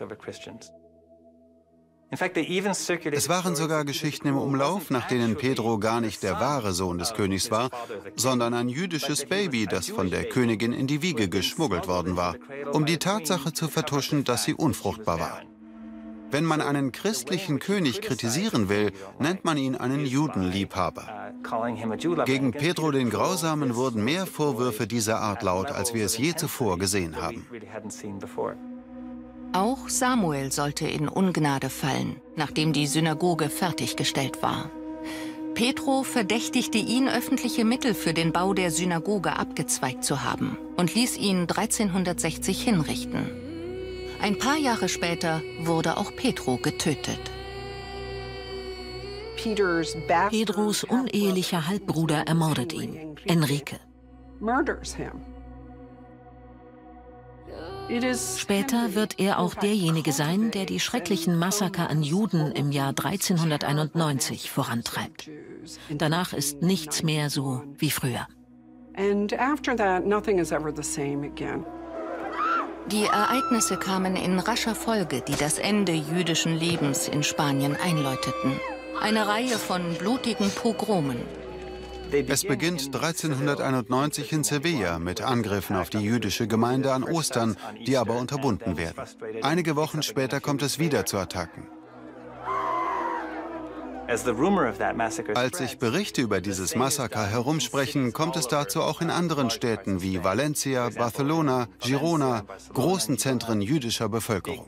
Es waren sogar Geschichten im Umlauf, nach denen Pedro gar nicht der wahre Sohn des Königs war, sondern ein jüdisches Baby, das von der Königin in die Wiege geschmuggelt worden war, um die Tatsache zu vertuschen, dass sie unfruchtbar war. Wenn man einen christlichen König kritisieren will, nennt man ihn einen Judenliebhaber. Gegen Pedro den Grausamen wurden mehr Vorwürfe dieser Art laut, als wir es je zuvor gesehen haben. Auch Samuel sollte in Ungnade fallen, nachdem die Synagoge fertiggestellt war. Pedro verdächtigte ihn, öffentliche Mittel für den Bau der Synagoge abgezweigt zu haben und ließ ihn dreizehnhundertsechzig hinrichten. Ein paar Jahre später wurde auch Pedro getötet. Pedros unehelicher Halbbruder ermordet ihn, Enrique. Später wird er auch derjenige sein, der die schrecklichen Massaker an Juden im Jahr dreizehnhunderteinundneunzig vorantreibt. Danach ist nichts mehr so wie früher. Die Ereignisse kamen in rascher Folge, die das Ende jüdischen Lebens in Spanien einläuteten. Eine Reihe von blutigen Pogromen. Es beginnt dreizehnhunderteinundneunzig in Sevilla mit Angriffen auf die jüdische Gemeinde an Ostern, die aber unterbunden werden. Einige Wochen später kommt es wieder zu Attacken. Als sich Berichte über dieses Massaker herumsprechen, kommt es dazu auch in anderen Städten wie Valencia, Barcelona, Girona, großen Zentren jüdischer Bevölkerung.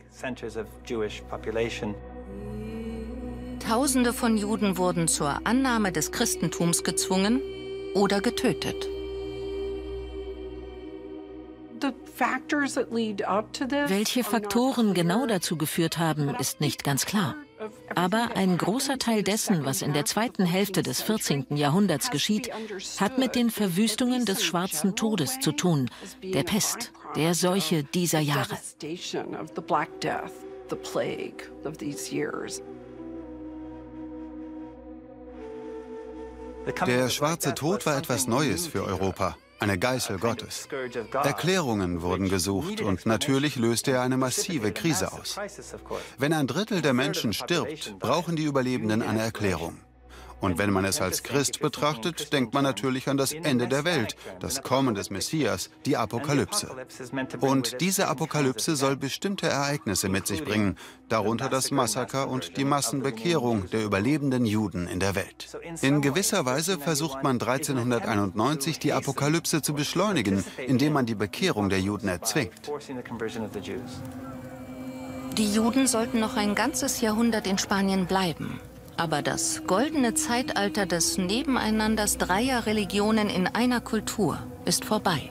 Tausende von Juden wurden zur Annahme des Christentums gezwungen oder getötet. Welche Faktoren genau dazu geführt haben, ist nicht ganz klar. Aber ein großer Teil dessen, was in der zweiten Hälfte des vierzehnten Jahrhunderts geschieht, hat mit den Verwüstungen des Schwarzen Todes zu tun, der Pest, der Seuche dieser Jahre. Der Schwarze Tod war etwas Neues für Europa, eine Geißel Gottes. Erklärungen wurden gesucht und natürlich löste er eine massive Krise aus. Wenn ein Drittel der Menschen stirbt, brauchen die Überlebenden eine Erklärung. Und wenn man es als Christ betrachtet, denkt man natürlich an das Ende der Welt, das Kommen des Messias, die Apokalypse. Und diese Apokalypse soll bestimmte Ereignisse mit sich bringen, darunter das Massaker und die Massenbekehrung der überlebenden Juden in der Welt. In gewisser Weise versucht man dreizehnhunderteinundneunzig die Apokalypse zu beschleunigen, indem man die Bekehrung der Juden erzwingt. Die Juden sollten noch ein ganzes Jahrhundert in Spanien bleiben. Aber das goldene Zeitalter des Nebeneinanders dreier Religionen in einer Kultur ist vorbei.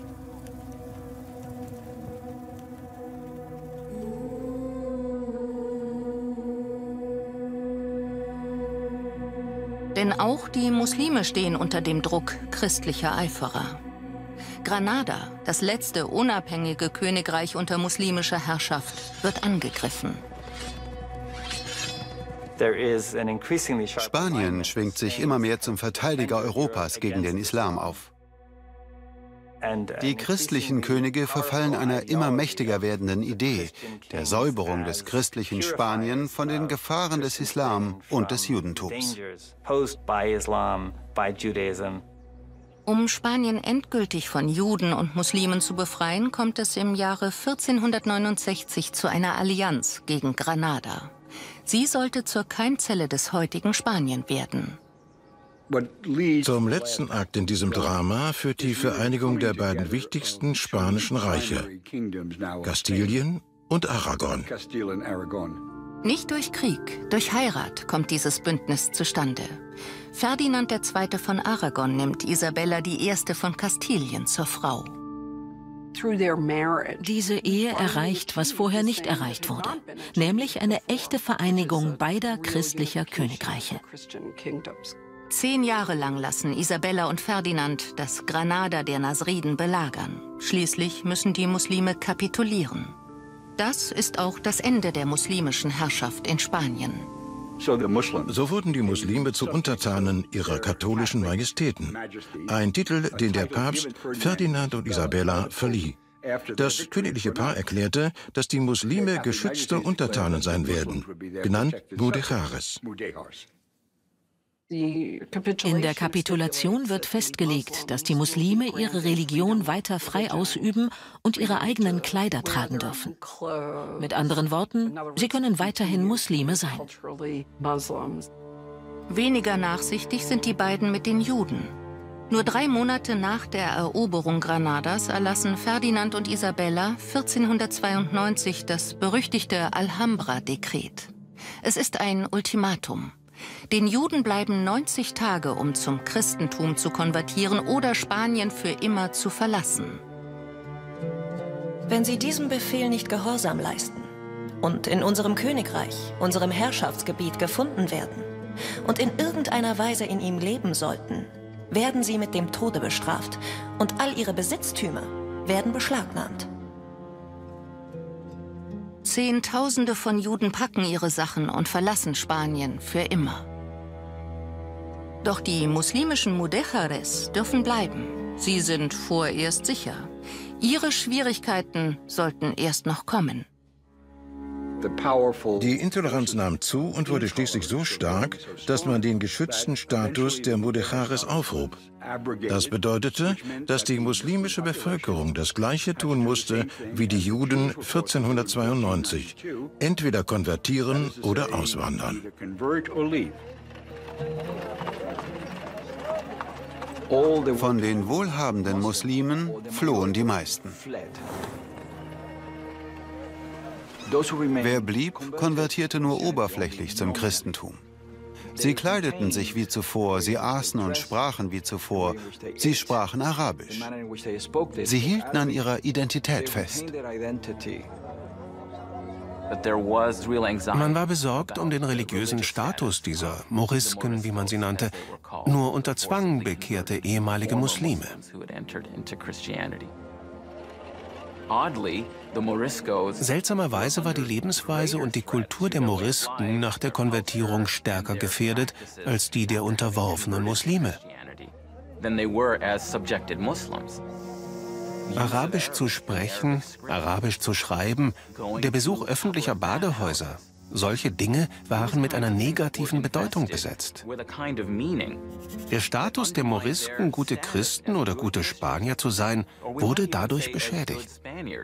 Denn auch die Muslime stehen unter dem Druck christlicher Eiferer. Granada, das letzte unabhängige Königreich unter muslimischer Herrschaft, wird angegriffen. Spanien schwingt sich immer mehr zum Verteidiger Europas gegen den Islam auf. Die christlichen Könige verfallen einer immer mächtiger werdenden Idee, der Säuberung des christlichen Spanien von den Gefahren des Islam und des Judentums. Um Spanien endgültig von Juden und Muslimen zu befreien, kommt es im Jahre vierzehnhundertneunundsechzig zu einer Allianz gegen Granada. Sie sollte zur Keimzelle des heutigen Spanien werden. Zum letzten Akt in diesem Drama führt die Vereinigung der beiden wichtigsten spanischen Reiche, Kastilien und Aragon. Nicht durch Krieg, durch Heirat kommt dieses Bündnis zustande. Ferdinand der Zweite von Aragon nimmt Isabella die Erste von Kastilien zur Frau. Diese Ehe erreicht, was vorher nicht erreicht wurde, nämlich eine echte Vereinigung beider christlicher Königreiche. Zehn Jahre lang lassen Isabella und Ferdinand das Granada der Nasriden belagern. Schließlich müssen die Muslime kapitulieren. Das ist auch das Ende der muslimischen Herrschaft in Spanien. So wurden die Muslime zu Untertanen ihrer katholischen Majestäten. Ein Titel, den der Papst Ferdinand und Isabella verlieh. Das königliche Paar erklärte, dass die Muslime geschützte Untertanen sein werden, genannt Mudejares. In der Kapitulation wird festgelegt, dass die Muslime ihre Religion weiter frei ausüben und ihre eigenen Kleider tragen dürfen. Mit anderen Worten, sie können weiterhin Muslime sein. Weniger nachsichtig sind die beiden mit den Juden. Nur drei Monate nach der Eroberung Granadas erlassen Ferdinand und Isabella vierzehnhundertzweiundneunzig das berüchtigte Alhambra-Dekret. Es ist ein Ultimatum. Den Juden bleiben neunzig Tage, um zum Christentum zu konvertieren oder Spanien für immer zu verlassen. Wenn sie diesem Befehl nicht Gehorsam leisten und in unserem Königreich, unserem Herrschaftsgebiet gefunden werden und in irgendeiner Weise in ihm leben sollten, werden sie mit dem Tode bestraft und all ihre Besitztümer werden beschlagnahmt. Zehntausende von Juden packen ihre Sachen und verlassen Spanien für immer. Doch die muslimischen Mudejares dürfen bleiben. Sie sind vorerst sicher. Ihre Schwierigkeiten sollten erst noch kommen. Die Intoleranz nahm zu und wurde schließlich so stark, dass man den geschützten Status der Mudejares aufhob. Das bedeutete, dass die muslimische Bevölkerung das Gleiche tun musste wie die Juden vierzehnhundertzweiundneunzig, entweder konvertieren oder auswandern. Von den wohlhabenden Muslimen flohen die meisten. Wer blieb, konvertierte nur oberflächlich zum Christentum. Sie kleideten sich wie zuvor, sie aßen und sprachen wie zuvor, sie sprachen Arabisch. Sie hielten an ihrer Identität fest. Man war besorgt um den religiösen Status dieser Morisken, wie man sie nannte. Nur unter Zwang bekehrte ehemalige Muslime. Seltsamerweise war die Lebensweise und die Kultur der Morisken nach der Konvertierung stärker gefährdet als die der unterworfenen Muslime. Arabisch zu sprechen, Arabisch zu schreiben, der Besuch öffentlicher Badehäuser, solche Dinge waren mit einer negativen Bedeutung besetzt. Der Status der Morisken, gute Christen oder gute Spanier zu sein, wurde dadurch beschädigt.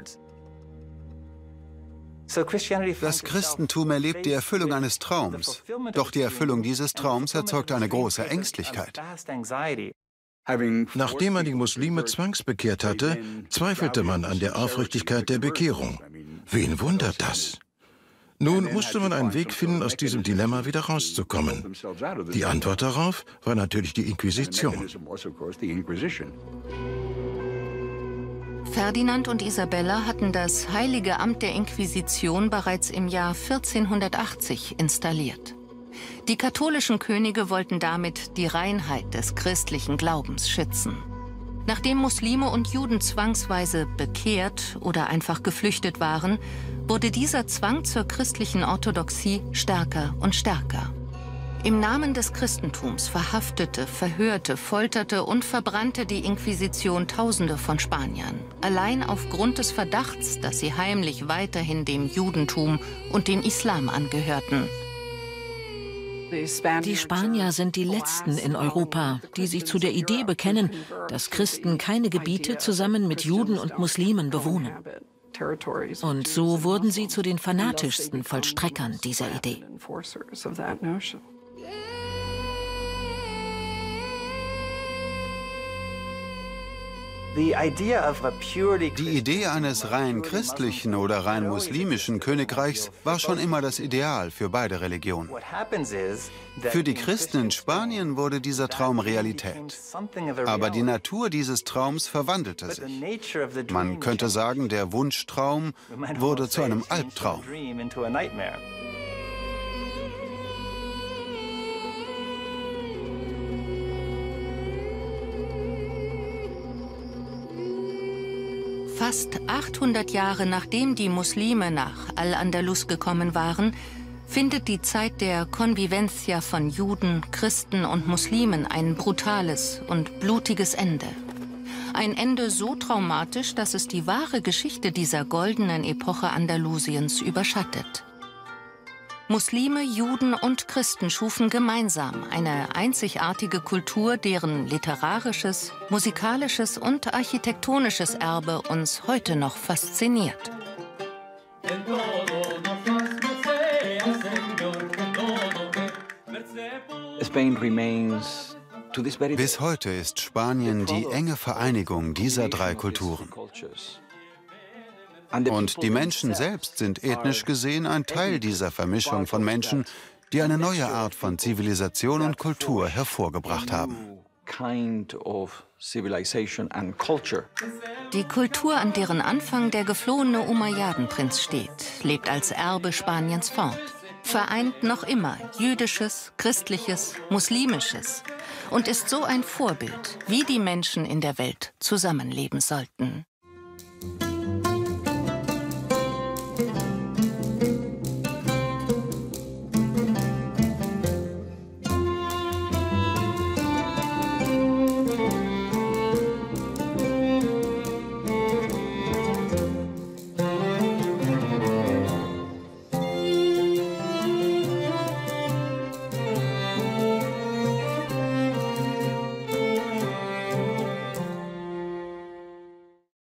Das Christentum erlebt die Erfüllung eines Traums, doch die Erfüllung dieses Traums erzeugte eine große Ängstlichkeit. Nachdem man die Muslime zwangsbekehrt hatte, zweifelte man an der Aufrichtigkeit der Bekehrung. Wen wundert das? Nun musste man einen Weg finden, aus diesem Dilemma wieder rauszukommen. Die Antwort darauf war natürlich die Inquisition. Ferdinand und Isabella hatten das heilige Amt der Inquisition bereits im Jahr vierzehnhundertachtzig installiert. Die katholischen Könige wollten damit die Reinheit des christlichen Glaubens schützen. Nachdem Muslime und Juden zwangsweise bekehrt oder einfach geflüchtet waren, wurde dieser Zwang zur christlichen Orthodoxie stärker und stärker. Im Namen des Christentums verhaftete, verhörte, folterte und verbrannte die Inquisition Tausende von Spaniern, allein aufgrund des Verdachts, dass sie heimlich weiterhin dem Judentum und dem Islam angehörten. Die Spanier sind die Letzten in Europa, die sich zu der Idee bekennen, dass Christen keine Gebiete zusammen mit Juden und Muslimen bewohnen. Und so wurden sie zu den fanatischsten Vollstreckern dieser Idee. Die Idee eines rein christlichen oder rein muslimischen Königreichs war schon immer das Ideal für beide Religionen. Für die Christen in Spanien wurde dieser Traum Realität. Aber die Natur dieses Traums verwandelte sich. Man könnte sagen, der Wunschtraum wurde zu einem Albtraum. Fast achthundert Jahre nachdem die Muslime nach Al-Andalus gekommen waren, findet die Zeit der Convivencia von Juden, Christen und Muslimen ein brutales und blutiges Ende. Ein Ende so traumatisch, dass es die wahre Geschichte dieser goldenen Epoche Andalusiens überschattet. Muslime, Juden und Christen schufen gemeinsam eine einzigartige Kultur, deren literarisches, musikalisches und architektonisches Erbe uns heute noch fasziniert. Bis heute ist Spanien die enge Vereinigung dieser drei Kulturen. Und die Menschen selbst sind ethnisch gesehen ein Teil dieser Vermischung von Menschen, die eine neue Art von Zivilisation und Kultur hervorgebracht haben. Die Kultur, an deren Anfang der geflohene Umayyadenprinz steht, lebt als Erbe Spaniens fort. Vereint noch immer Jüdisches, Christliches, Muslimisches und ist so ein Vorbild, wie die Menschen in der Welt zusammenleben sollten.